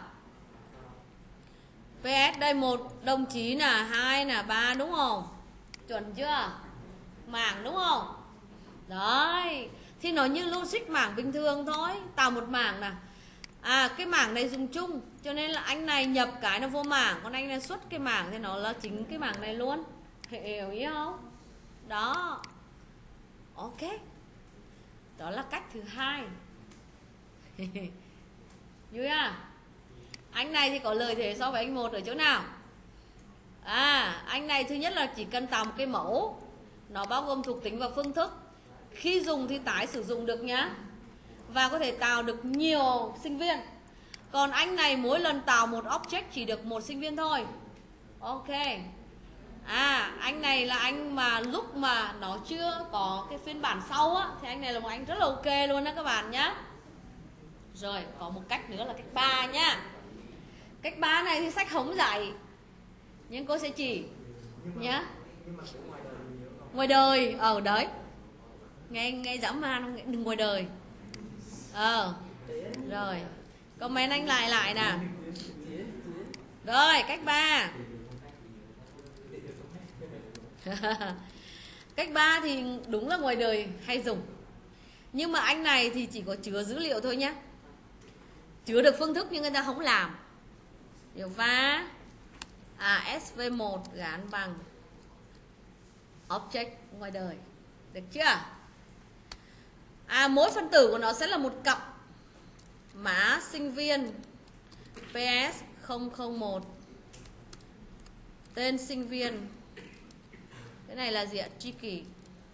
PS đây 1 đồng chí nè, 2 nè, 3 đúng không? Chuẩn chưa? Mảng đúng không? Đấy, thì nó như logic mảng bình thường thôi. Tạo một mảng nè. Cái mảng này dùng chung, cho nên là anh này nhập cái nó vô mảng, còn anh này xuất cái mảng thì nó là chính cái mảng này luôn. Hiểu ý không? Đó. Ok. Đó là cách thứ hai. Vui à? Anh này thì có lợi thế so với anh một ở chỗ nào? Anh này thứ nhất là chỉ cần tạo một cái mẫu, nó bao gồm thuộc tính và phương thức. Khi dùng thì tái sử dụng được nhá, và có thể tạo được nhiều sinh viên. Còn anh này mỗi lần tạo một object chỉ được một sinh viên thôi. Ok. Anh này là anh mà lúc mà nó chưa có cái phiên bản sau á, thì anh này là một anh rất là ok luôn đó các bạn nhá. Rồi, có một cách nữa là cách 3 nhá. Cách 3 này thì sách không dạy, nhưng cô sẽ chỉ nhá. Ngoài đời, ở đấy. Nghe dã man, đừng ngoài đời. Rồi, comment anh lại nè. Rồi, cách 3. Cách 3 thì đúng là ngoài đời hay dùng. Nhưng mà anh này thì chỉ có chứa dữ liệu thôi nhá. Chứa được phương thức nhưng người ta không làm. Điều phá SV1 gắn bằng object ngoài đời. Được chưa? Mỗi phân tử của nó sẽ là một cặp mã sinh viên PS 001, tên sinh viên. Cái này là gì ạ? Tri kỷ.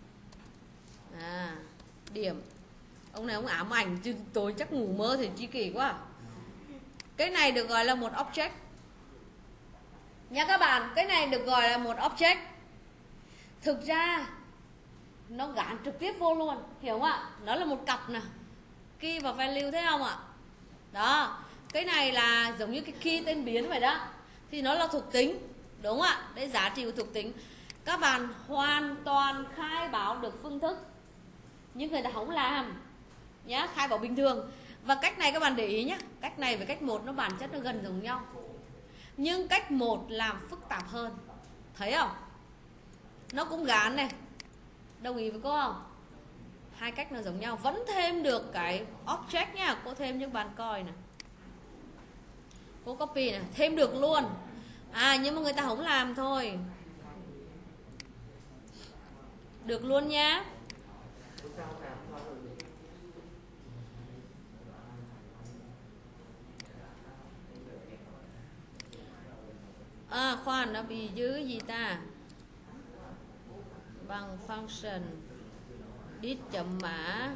Điểm. Ông này ông ám ảnh chứ tôi chắc ngủ mơ thì tri kỷ quá. Cái này được gọi là một object nha các bạn. Cái này được gọi là một object. Thực ra nó gắn trực tiếp vô luôn, hiểu không ạ? Nó là một cặp nè, key và value, thấy không ạ? Đó, cái này là giống như cái key tên biến vậy đó. Thì nó là thuộc tính, đúng không ạ? Đây giá trị của thuộc tính. Các bạn hoàn toàn khai báo được phương thức, nhưng người ta không làm nhá, khai báo bình thường. Và cách này các bạn để ý nhé, cách này với cách 1 nó bản chất nó gần giống nhau, nhưng cách 1 làm phức tạp hơn. Thấy không? Nó cũng gán này. Đồng ý với cô không? Hai cách nó giống nhau, vẫn thêm được cái object nhá. Cô thêm cho bạn coi này. Cô copy này, thêm được luôn. Nhưng mà người ta không làm thôi. Được luôn nhá. Khoan, nó bị giữ gì ta? Bằng function dis chấm mã,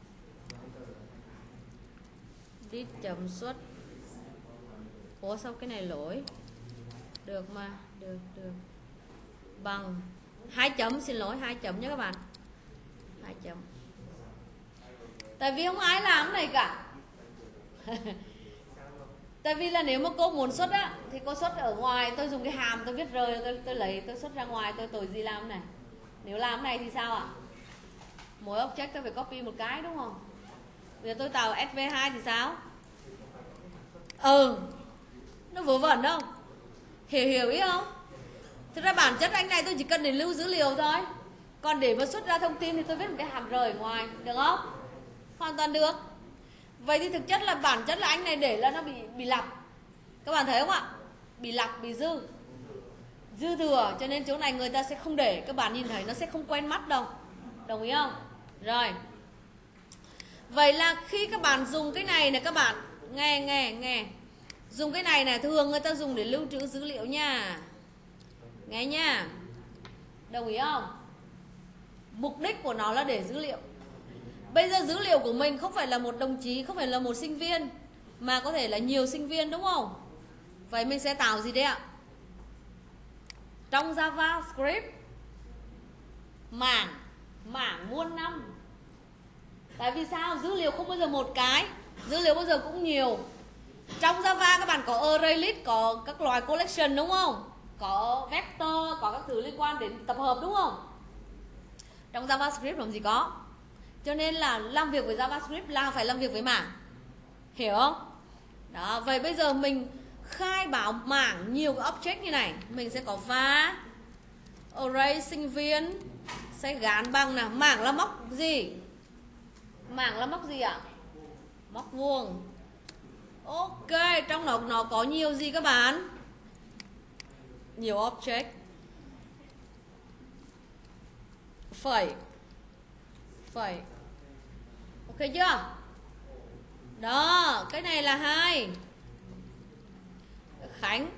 dis chấm xuất. Ủa sao cái này lỗi? Được mà, được. Bằng 2 chấm, xin lỗi, 2 chấm nhé các bạn. 2 chấm. Tại vì không ai làm cái này cả. Tại vì là nếu mà cô muốn xuất á, thì cô xuất ở ngoài, tôi dùng cái hàm tôi viết rời, tôi lấy, tôi xuất ra ngoài, tôi tội gì làm này. Nếu làm cái này thì sao ạ? Mỗi object tôi phải copy một cái đúng không? Bây giờ tôi tạo SV2 thì sao? Nó vớ vẩn không? Hiểu ý không? Thực ra bản chất anh này tôi chỉ cần để lưu dữ liệu thôi. Còn để mà xuất ra thông tin thì tôi viết một cái hàm R ở ngoài, được không? Hoàn toàn được. Vậy thì thực chất là bản chất là anh này để là nó bị lặp. Các bạn thấy không ạ? Bị lặp, bị dư thừa, cho nên chỗ này người ta sẽ không để, các bạn nhìn thấy nó sẽ không quen mắt đâu. Đồng ý không? Rồi. Vậy là khi các bạn dùng cái này này, các bạn nghe. Dùng cái này này thường người ta dùng để lưu trữ dữ liệu nha. Nghe nha. Đồng ý không? Mục đích của nó là để dữ liệu. Bây giờ dữ liệu của mình không phải là một đồng chí, không phải là một sinh viên, mà có thể là nhiều sinh viên, đúng không? Vậy mình sẽ tạo gì đấy ạ? Trong JavaScript mảng muôn năm. Tại vì sao? Dữ liệu không bao giờ một cái, dữ liệu bao giờ cũng nhiều. Trong Java các bạn có array list, có các loại collection, đúng không? Có vector, có các thứ liên quan đến tập hợp, đúng không? Trong JavaScript làm gì có. Cho nên là làm việc với JavaScript là phải làm việc với mảng. Hiểu không? Đó, vậy bây giờ mình khai báo mảng nhiều cái object như này, mình sẽ có var array sinh viên sẽ gán bằng là mảng là móc gì? Mảng là móc gì ạ? Móc vuông. Ok, trong nó có nhiều gì các bạn? Nhiều object. Phẩy. Ok chưa? Đó, cái này là 2. Khánh.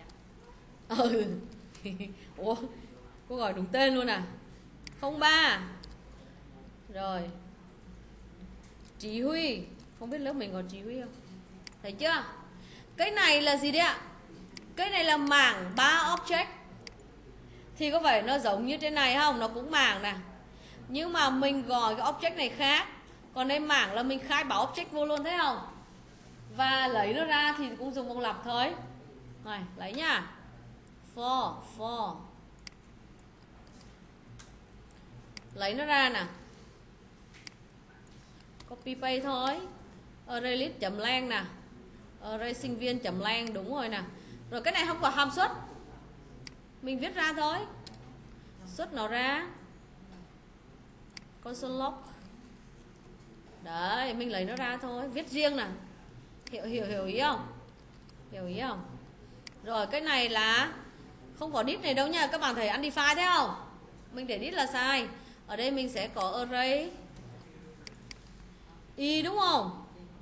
Ủa, cô gọi đúng tên luôn à? 03. Rồi. Chí Huy. Không biết lớp mình có Chí Huy không? Thấy chưa? Cái này là gì đấy ạ? Cái này là mảng 3 object. Thì có phải nó giống như trên này không? Nó cũng mảng nè. Nhưng mà mình gọi cái object này khác. Còn đây mảng là mình khai báo object vô luôn, thấy không? Và lấy nó ra thì cũng dùng vòng lặp thôi. Này, lấy nhá. For. Lấy nó ra nè. Copy paste thôi. Array list chấm lang nè. Array sinh viên chấm lang, đúng rồi nè. Rồi cái này không có hàm xuất. Mình viết ra thôi. Xuất nó ra. Console log. Đấy, mình lấy nó ra thôi, viết riêng nè. Hiểu ý không? Hiểu ý không? Rồi cái này là không có div này đâu nha. Các bạn thấy undefined thấy không? Mình để div là sai. Ở đây mình sẽ có array y, đúng không?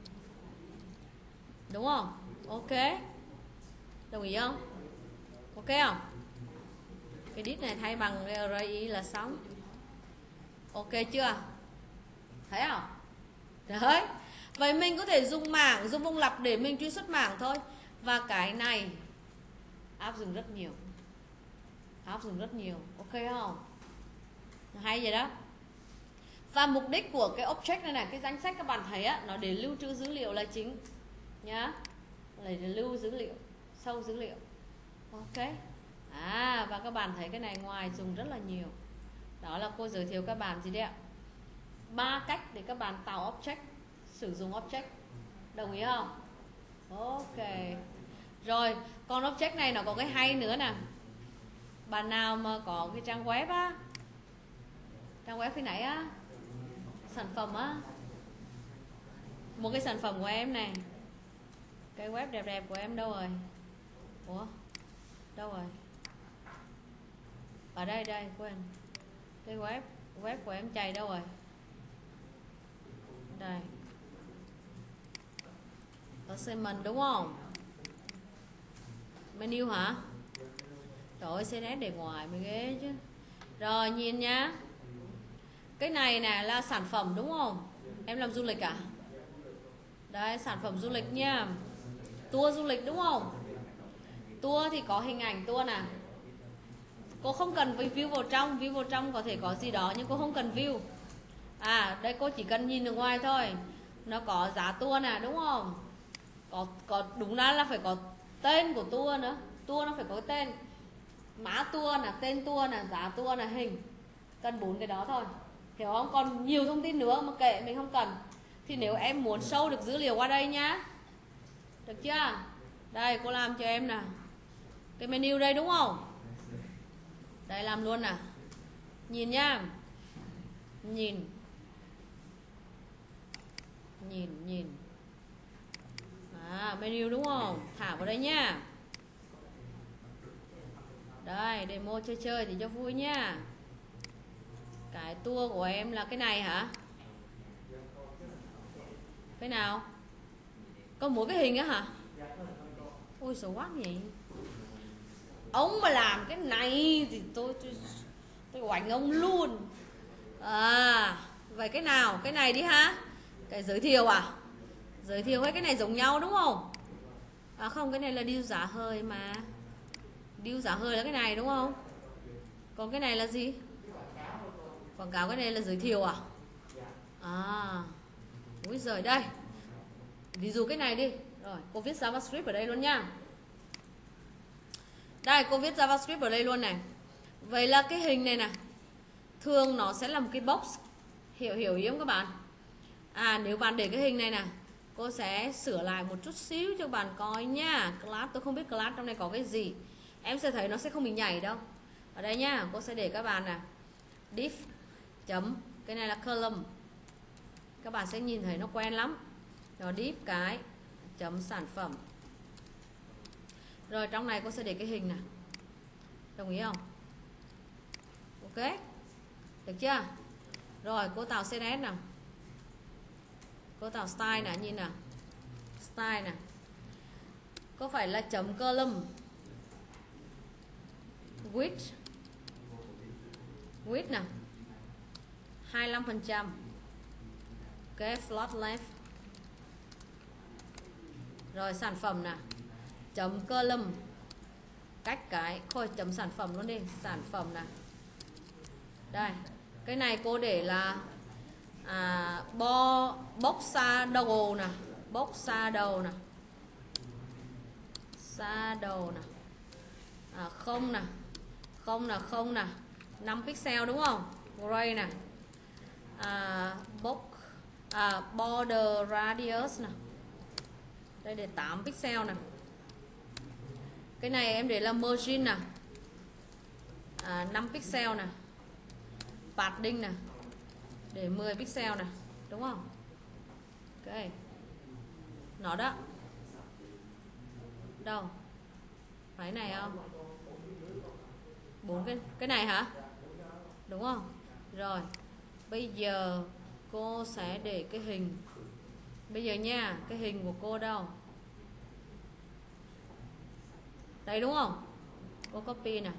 Đúng không? Ok. Đồng ý không? Ok không? Cái div này thay bằng cái array y là xong. Ok chưa? Thấy không? Đấy. Vậy mình có thể dùng mảng, dùng vòng lặp để mình truy xuất mảng thôi. Và cái này áp dụng rất nhiều. Ok không? Hay vậy đó. Và mục đích của cái object này này, cái danh sách các bạn thấy á, nó để lưu trữ dữ liệu là chính nhá. Để lưu dữ liệu, sâu dữ liệu. Ok. Và các bạn thấy cái này ngoài dùng rất là nhiều. Đó là cô giới thiệu các bạn gì đấy ạ? 3 cách để các bạn tạo object, sử dụng object. Đồng ý không? Ok. Rồi, còn object này nó có cái hay nữa nè. Bạn nào mà có cái trang web á, trang web khi nãy á, sản phẩm á, một cái sản phẩm của em này, cái web đẹp đẹp của em đâu rồi? Ủa? Đâu rồi? Ở đây, quên. Cái web của em chạy đâu rồi? Đây. Assignment đúng không? Menu hả? Trời ơi, CSS để ngoài mới ghê chứ. Rồi, nhìn nhá. Cái này nè là sản phẩm đúng không? Em làm du lịch à? Đấy, sản phẩm du lịch nha. Tour du lịch đúng không? Tour thì có hình ảnh tour nè. Cô không cần view vào trong có thể có gì đó nhưng cô không cần view. Đây cô chỉ cần nhìn ở ngoài thôi. Nó có giá tour nè, đúng không? Có đúng ra là phải có tên của tour nữa. Tour nó phải có tên. Mã tour nè, tên tour nè, giá tour nè, hình. Cần 4 cái đó thôi. Hiểu không? Còn nhiều thông tin nữa mà kệ, mình không cần. Thì nếu em muốn show được dữ liệu qua đây nhá, được chưa? Đây cô làm cho em nè, cái menu đây đúng không? Đây làm luôn nè, nhìn nhá, nhìn menu đúng không? Thả vào đây nhá. Đây demo chơi thì cho vui nhá. Cái tour của em là cái này hả? Cái nào? Có mỗi cái hình á hả? Ôi xấu quá nhỉ. Ông mà làm cái này thì tôi oánh ông luôn. Vậy cái nào? Cái này đi ha. Cái giới thiệu à? Giới thiệu với cái này giống nhau đúng không? À không, cái này là deal giá hơi mà. Deal giá hơi là cái này đúng không? Còn cái này là gì? Quảng cáo. Cái này là giới thiệu à? Úi giời, đây. Ví dụ cái này đi. Rồi, cô viết JavaScript ở đây luôn nha. Đây, cô viết JavaScript ở đây luôn này. Vậy là cái hình này nè, thường nó sẽ là một cái box. Hiểu ý không các bạn? Nếu bạn để cái hình này nè, cô sẽ sửa lại một chút xíu cho bạn coi nha. Class, tôi không biết class trong này có cái gì. Em sẽ thấy nó sẽ không bị nhảy đâu. Ở đây nhá, cô sẽ để các bạn nè, div chấm, cái này là column. Các bạn sẽ nhìn thấy nó quen lắm. Rồi div cái chấm sản phẩm. Rồi trong này cô sẽ để cái hình nè. Đồng ý không? Ok. Được chưa? Rồi cô tạo CSS nè. Cô tạo style nè, nhìn nè. Style nè. Có phải là chấm column width nè 25%. Ok, float left. Rồi sản phẩm nè, chấm column cách cái thôi, chấm sản phẩm luôn đi, sản phẩm nè. Đây, cái này cô để là box shadow nè, box shadow nè, shadow nè, không nè 5 pixel đúng không? Gray nè, border radius nè, đây để 8 pixel nè. Cái này em để là margin nè, 5 pixel nè, padding nè, để 10 pixel nè, đúng không? Ok, nó đó. Đâu? Phải này không? 4 cái này hả? Đúng không? Rồi, bây giờ cô sẽ để cái hình. Bây giờ nha, cái hình của cô đâu? Đây đúng không? Cô copy nè,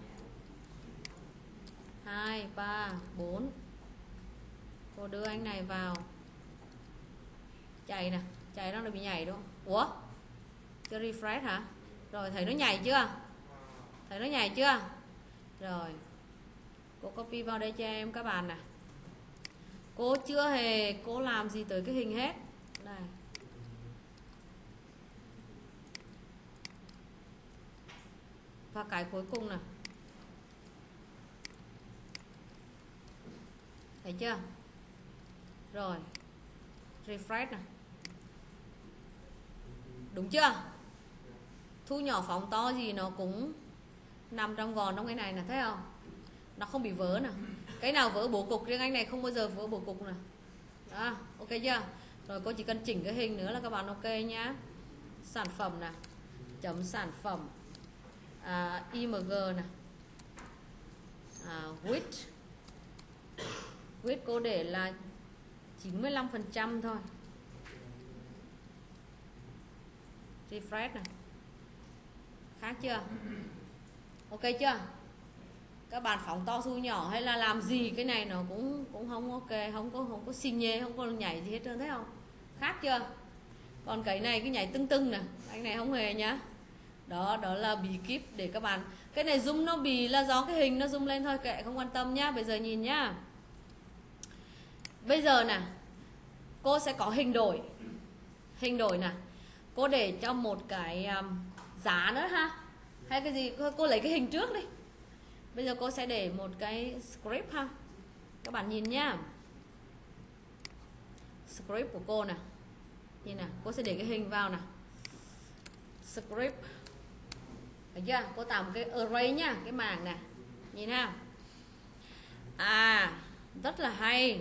2, 3, 4. Cô đưa anh này vào. Chạy nè, chạy nó bị nhảy đúng không? Ủa? Cho refresh hả? Rồi thấy nó nhảy chưa? Thấy nó nhảy chưa? Rồi cô copy vào đây cho em các bạn nè. Cô chưa hề cô làm gì tới cái hình hết. Đây. Và cái cuối cùng nè. Thấy chưa? Rồi refresh nè. Đúng chưa? Thu nhỏ phóng to gì nó cũng nằm trong gòn trong cái này nè, thấy không? Nó không bị vỡ nè. Cái nào vỡ bố cục, riêng anh này không bao giờ vỡ bố cục nè. Đó, ok chưa? Rồi cô chỉ cần chỉnh cái hình nữa là các bạn ok nhá. Sản phẩm nè, chấm sản phẩm, img nè, width cô để là 95% thôi. Refresh nè. Khác chưa? Ok chưa? Các bạn phóng to thu nhỏ hay là làm gì cái này nó cũng không ok, không có xinh nhê, không có nhảy gì hết trơn, thấy không? Khác chưa? Còn cái này cái nhảy tưng nè, anh này không hề nhá. Đó là bí kíp để các bạn. Cái này zoom nó bị là do cái hình nó zoom lên thôi, kệ không quan tâm nhá. Bây giờ nhìn nhá. Bây giờ nè, cô sẽ có hình đổi. Hình đổi nè. Cô để cho một cái giá nữa ha. Hay cái gì, cô lấy cái hình trước đi. Bây giờ cô sẽ để một cái script ha. Các bạn nhìn nhá. Script của cô nè. Nhìn nè, cô sẽ để cái hình vào nè. Script. Thấy chưa? Cô tạo một cái array nhá, cái mảng nè. Nhìn nào. À, rất là hay.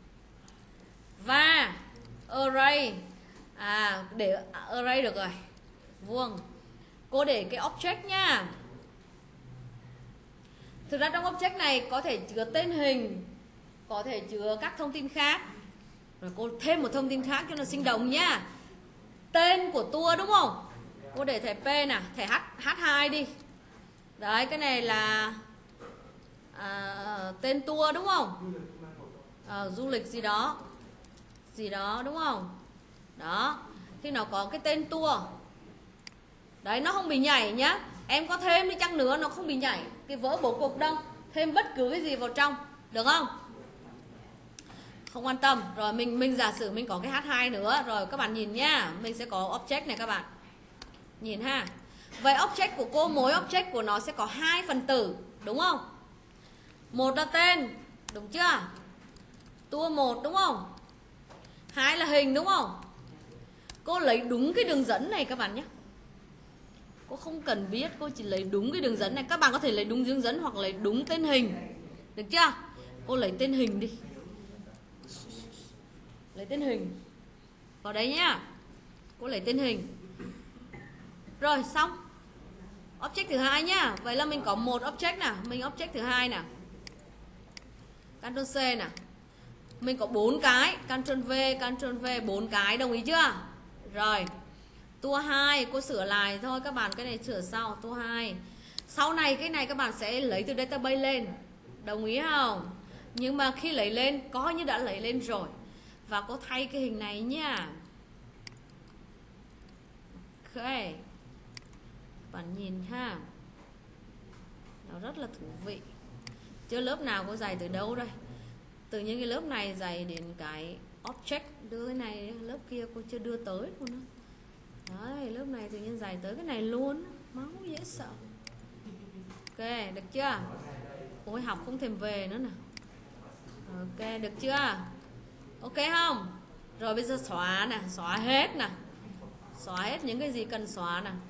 Và array. À, để array được rồi. Vuông. Cô để cái object nhá. Thực ra trong object này có thể chứa tên hình, có thể chứa các thông tin khác. Rồi cô thêm một thông tin khác cho nó sinh động nhá. Tên của tour đúng không? Cô để thẻ P nè, thẻ H2 đi. Đấy, cái này là tên tour đúng không? Du lịch gì đó. Gì đó đúng không? Đó. Khi nào có cái tên tour. Đấy, nó không bị nhảy nhá. Em có thêm đi chăng nữa nó không bị nhảy cái vỡ bố cục đâu. Thêm bất cứ cái gì vào trong, được không? Không quan tâm. Rồi mình giả sử mình có cái H2 nữa. Rồi các bạn nhìn nhá. Mình sẽ có object này các bạn. Nhìn ha. Vậy object của cô, mỗi object của nó sẽ có 2 phần tử, đúng không? Một là tên, đúng chưa? Tour 1 đúng không? 2 là hình đúng không? Cô lấy đúng cái đường dẫn này các bạn nhé. Cô không cần biết, cô chỉ lấy đúng cái đường dẫn này. Các bạn có thể lấy đúng đường dẫn hoặc lấy đúng tên hình. Được chưa? Cô lấy tên hình đi. Lấy tên hình vào đấy nhá. Cô lấy tên hình. Rồi xong. Object thứ hai nhá. Vậy là mình có một object nè. Mình object thứ hai nè. Ctrl C nè. Mình có 4 cái. Ctrl V 4 cái, đồng ý chưa? Rồi. Tour 2 cô sửa lại thôi các bạn, cái này sửa sau. Tour 2. Sau này cái này các bạn sẽ lấy từ database lên. Đồng ý không? Nhưng mà khi lấy lên coi như đã lấy lên rồi. Và cô thay cái hình này nha. Ok. Bạn nhìn ha. Nó rất là thú vị. Chứ lớp nào cô dạy từ đâu đây? Từ những cái lớp này dạy đến cái object, đưa cái này, lớp kia cô chưa đưa tới luôn đó. Đấy, lớp này tự nhiên dạy tới cái này luôn. Máu dễ sợ. Ok, được chưa? Ôi học không thèm về nữa nè. Ok, được chưa? Ok không? Rồi bây giờ xóa nè, xóa hết nè. Xóa hết những cái gì cần xóa nè.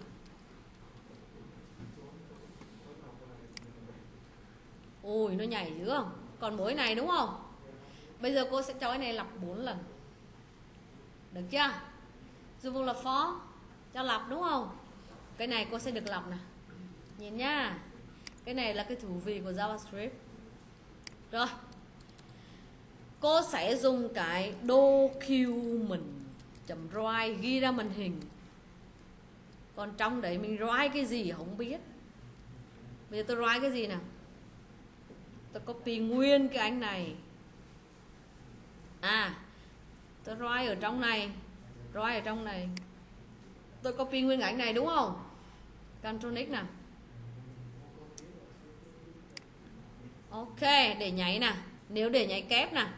Ui, nó nhảy dữ không? Còn mỗi này đúng không? Bây giờ cô sẽ cho cái này lặp 4 lần. Được chưa? Dù vô là for cho lặp đúng không? Cái này cô sẽ được lặp nè. Nhìn nhá. Cái này là cái thú vị của JavaScript. Rồi. Cô sẽ dùng cái document.write ghi ra màn hình. Còn trong đấy mình write cái gì không biết. Bây giờ tôi write cái gì nào? Tôi copy nguyên cái ảnh này. À, tôi write ở trong này. Write ở trong này. Tôi copy nguyên ảnh này đúng không? Ctrl X nè. Ok, để nháy nè. Nếu để nháy kép nè.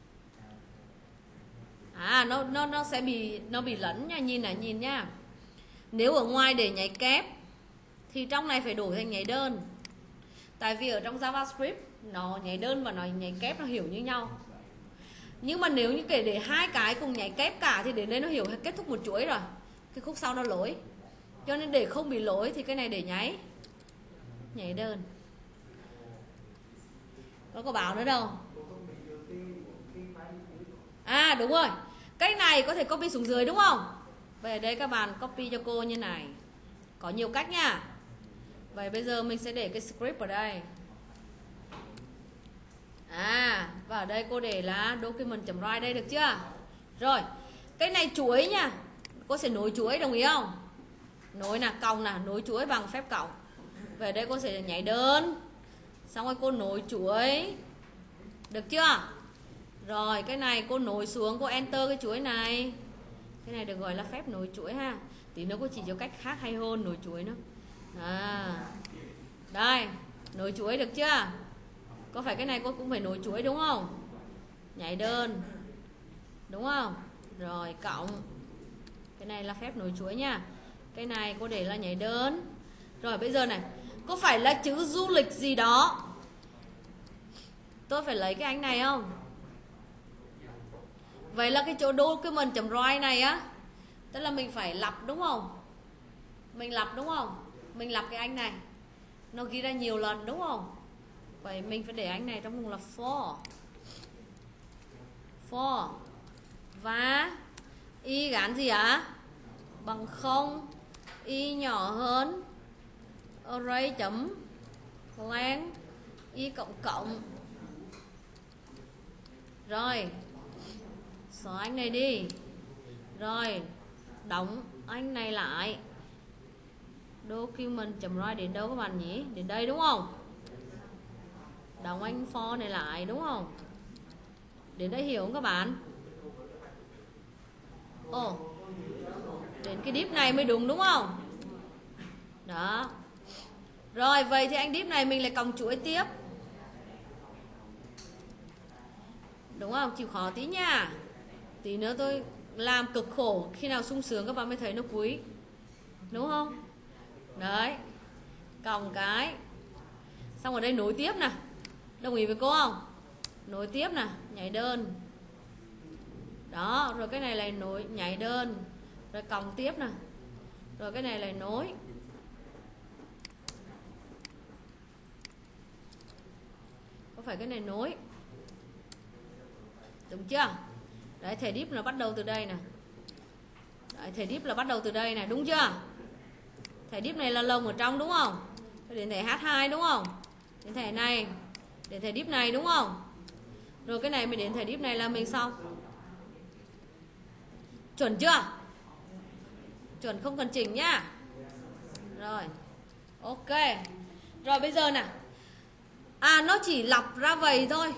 À, nó sẽ bị lẫn nha, nhìn nè, nhìn nha. Nếu ở ngoài để nháy kép thì trong này phải đổi thành nháy đơn. Tại vì ở trong JavaScript nó nháy đơn và nó nháy kép nó hiểu như nhau. Nhưng mà nếu như kể để hai cái cùng nháy kép cả thì đến đây nó hiểu kết thúc một chuỗi rồi. Cái khúc sau nó lỗi. Cho nên để không bị lỗi thì cái này để nháy đơn. Nó có báo nữa đâu. À đúng rồi. Cái này có thể copy xuống dưới đúng không? Về đây các bạn copy cho cô như này. Có nhiều cách nha. Vậy bây giờ mình sẽ để cái script ở đây. À, và ở đây cô để là document.write đây, được chưa? Rồi, cái này chuỗi nha. Cô sẽ nối chuỗi, đồng ý không? Nối nè, còng nè, nối chuỗi bằng phép cộng. Về đây cô sẽ nhảy đơn. Xong rồi cô nối chuỗi. Được chưa? Rồi, cái này cô nối xuống, cô enter cái chuỗi này. Cái này được gọi là phép nối chuỗi ha. Tí nữa cô chỉ cho cách khác hay hơn nối chuỗi nữa. À, đây, nối chuỗi được chưa? Có phải cái này cô cũng phải nối chuỗi đúng không? Nhảy đơn. Đúng không? Rồi, cộng. Cái này là phép nối chuỗi nha. Cái này cô để là nhảy đơn. Rồi bây giờ này, có phải là chữ du lịch gì đó? Tôi phải lấy cái ảnh này không? Vậy là cái chỗ document.write này á, tức là mình phải lặp đúng không? Mình lặp đúng không? Mình lặp cái anh này, nó ghi ra nhiều lần đúng không? Vậy mình phải để anh này trong vùng là for và y gán gì ạ? Bằng 0, y nhỏ hơn array chấm length y cộng cộng. Rồi xóa anh này đi, rồi đóng anh này lại. Document.write đến đâu các bạn nhỉ? Đến đây đúng không? Đóng anh for này lại đúng không? Đến đây hiểu không các bạn? Ồ, đến cái div này mới đúng đúng không? Đó. Rồi vậy thì anh div này mình lại còng chuỗi tiếp. Đúng không? Chịu khó tí nha. Tí nữa tôi làm cực khổ, khi nào sung sướng các bạn mới thấy nó quý. Đúng không? Đấy. Còng cái. Xong ở đây nối tiếp nè. Đồng ý với cô không? Nối tiếp nè, nhảy đơn. Đó, rồi cái này lại nối nhảy đơn, rồi còng tiếp nè. Rồi cái này lại nối. Có phải cái này nối? Đúng chưa? Đấy, thẻ div nó bắt đầu từ đây nè. Đấy, thẻ div là bắt đầu từ đây nè, đúng chưa? Thẻ div này là lồng ở trong đúng không? Đến thẻ H2 đúng không? Đến thẻ này, đến thẻ div này đúng không? Rồi cái này mới đến thẻ div này là mình xong. Chuẩn chưa? Chuẩn không cần chỉnh nhá. Rồi. Ok. Rồi bây giờ nè. À nó chỉ lọc ra vậy thôi.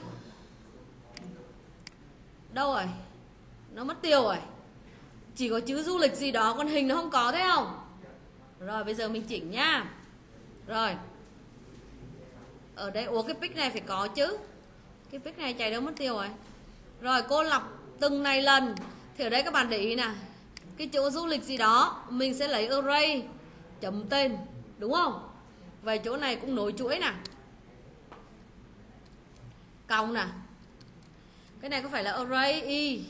Đâu rồi? Nó mất tiêu rồi. Chỉ có chữ du lịch gì đó, còn hình nó không có thấy không? Rồi bây giờ mình chỉnh nhá. Rồi. Ở đây, ủa cái pic này phải có chứ. Cái pic này chạy đâu mất tiêu rồi. Rồi cô lọc từng này lần. Thì ở đây các bạn để ý nè, cái chỗ du lịch gì đó mình sẽ lấy array chấm tên, đúng không? Vậy chỗ này cũng nối chuỗi nè, còng nè. Cái này có phải là array y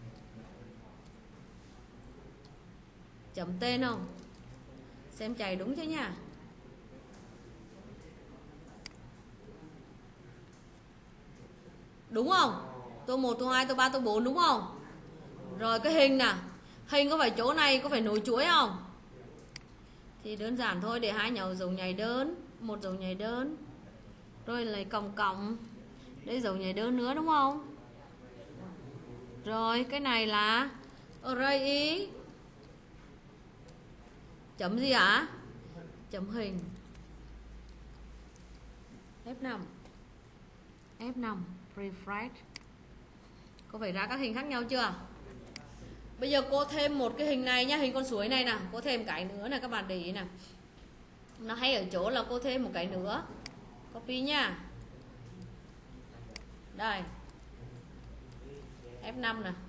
chấm tên không? Xem chạy đúng chứ nha. Đúng không? Tô 1, tô 2, tô 3, tô 4 đúng không? Rồi cái hình nè, hình có phải chỗ này có phải nối chuỗi không? Thì đơn giản thôi, để hai dấu nhảy đơn, một dấu nhảy đơn, rồi lấy còng còng, đây dấu nhảy đơn nữa đúng không? Rồi cái này là array y chấm gì ạ? Chấm hình. F5 refresh. Có phải ra các hình khác nhau chưa? Bây giờ cô thêm một cái hình này nhá, hình con suối này nè, cô thêm cái nữa nè, các bạn để ý nè. Nó hay ở chỗ là cô thêm một cái nữa. Copy nha. Đây. F5 nè.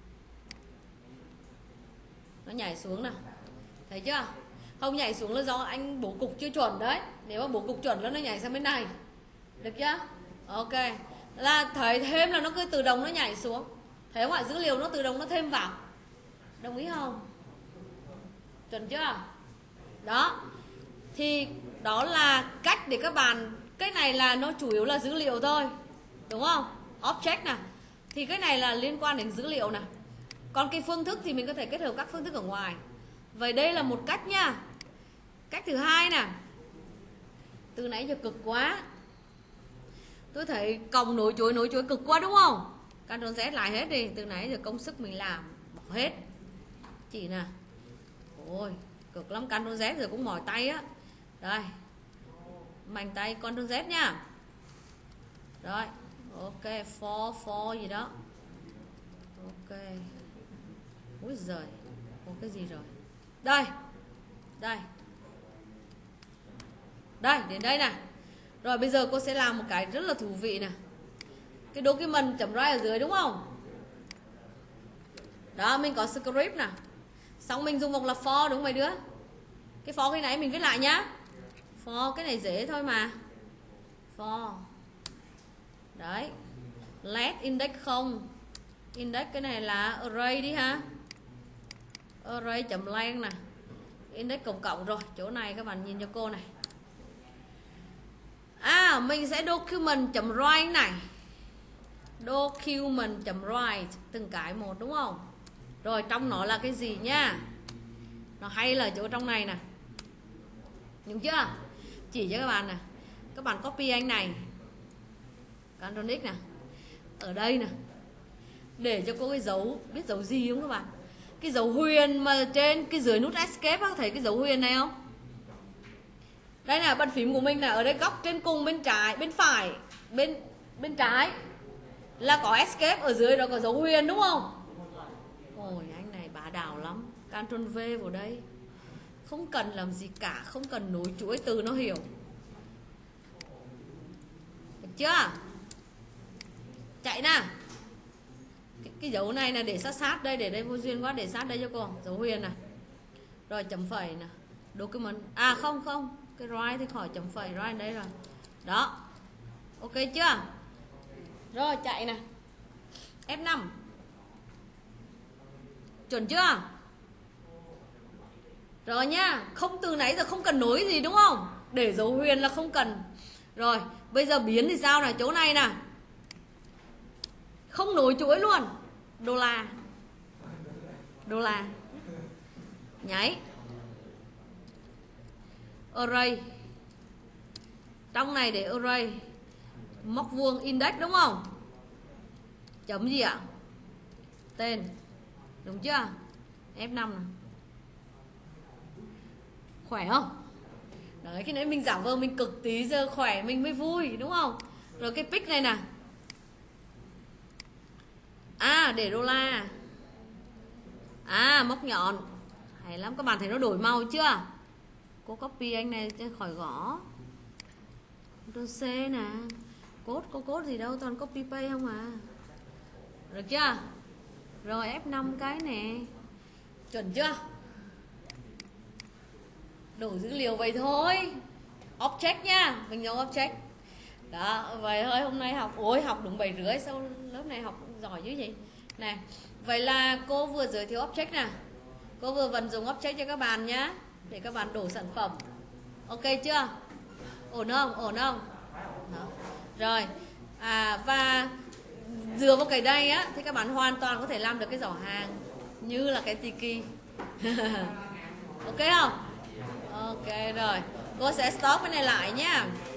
Nó nhảy xuống nè. Thấy chưa? Không nhảy xuống là do anh bố cục chưa chuẩn đấy. Nếu mà bố cục chuẩn là nó nhảy sang bên này. Được chưa? Ok. Là thấy thêm là nó cứ tự động nó nhảy xuống. Thấy không ạ? Dữ liệu nó tự động nó thêm vào. Đồng ý không? Chuẩn chưa? Đó. Thì đó là cách để các bạn. Cái này là nó chủ yếu là dữ liệu thôi, đúng không? Object nè. Thì cái này là liên quan đến dữ liệu nè. Còn cái phương thức thì mình có thể kết hợp các phương thức ở ngoài. Vậy đây là một cách nha. Cách thứ hai nè. Từ nãy giờ cực quá. Tôi thấy còng nối chuỗi cực quá đúng không? Ctrl Z lại hết đi. Từ nãy giờ công sức mình làm bỏ hết. Chỉ nè. Ôi cực lắm, Ctrl Z rồi cũng mỏi tay á. Đây. Mạnh tay Ctrl Z nha. Rồi. Ok. For gì đó. Ok. Úi giời. Có cái gì rồi? Đây. Đây. Đây, đến đây nè. Rồi bây giờ cô sẽ làm một cái rất là thú vị nè. Cái document.write ở dưới đúng không? Đó, mình có script nè. Xong mình dùng một là for đúng không mấy đứa? Cái for cái nãy mình viết lại nhá. For cái này dễ thôi mà. For. Đấy. Let index 0. Index cái này là array đi ha. Array chấm len nè. Index cộng cộng rồi. Chỗ này các bạn nhìn cho cô này. Mình sẽ document.write này. Document.write từng cái một đúng không? Rồi trong nó là cái gì nha? Nó hay là chỗ trong này nè. Đúng chưa? Chỉ cho các bạn nè. Các bạn copy anh này. Ctrl X nè. Ở đây nè. Để cho cô cái dấu, biết dấu gì không các bạn? Cái dấu huyền mà trên cái dưới nút escape á, thấy cái dấu huyền này không? Đây là bàn phím của mình là ở đây góc trên cùng bên trái, bên phải, bên trái là có escape, ở dưới đó có dấu huyền đúng không? Ôi anh này bá đạo lắm. Ctrl V vào đây. Không cần làm gì cả, không cần nối chuỗi từ nó hiểu. Được chưa? Chạy nè. Cái dấu này là để sát đây, để đây vô duyên quá, để sát đây cho cô. Dấu huyền này. Rồi chấm phẩy nè. Document. Không. Cái write thì khỏi chấm phẩy, write đây rồi. Đó. Ok chưa? Rồi chạy nè. F5. Chuẩn chưa? Rồi nhá. Không, từ nãy giờ không cần nối gì đúng không? Để dấu huyền là không cần. Rồi bây giờ biến thì sao này? Chỗ này nè. Không nối chuỗi luôn. Đô la. Nháy. Array. Trong này để array. Móc vuông index đúng không? Chấm gì ạ? Tên. Đúng chưa? F5 này. Khỏe không? Đấy, cái nãy mình giả vờ mình cực tí, giờ khỏe mình mới vui đúng không? Rồi cái pic này nè. Để đô la. Móc nhọn. Hay lắm, các bạn thấy nó đổi màu chưa? Cô copy anh này cho khỏi gõ. Ctrl C nè. Code, có code gì đâu, toàn copy paste không à. Được chưa? Rồi F5 cái nè. Chuẩn chưa? Đủ dữ liệu vậy thôi. Object nha, mình nhớ object. Đó, vậy thôi hôm nay học. Ôi học đúng 7 rưỡi, sao lớp này học giỏi dữ gì. Nè, vậy là cô vừa giới thiệu object nè. Cô vừa vận dụng object cho các bạn nhá, để các bạn đổ sản phẩm. Ok chưa? Ổn không? Đó. Rồi và dựa vào cái đây á thì các bạn hoàn toàn có thể làm được cái giỏ hàng như là cái tiki. Ok không? Ok rồi. Cô sẽ stop cái này lại nhá.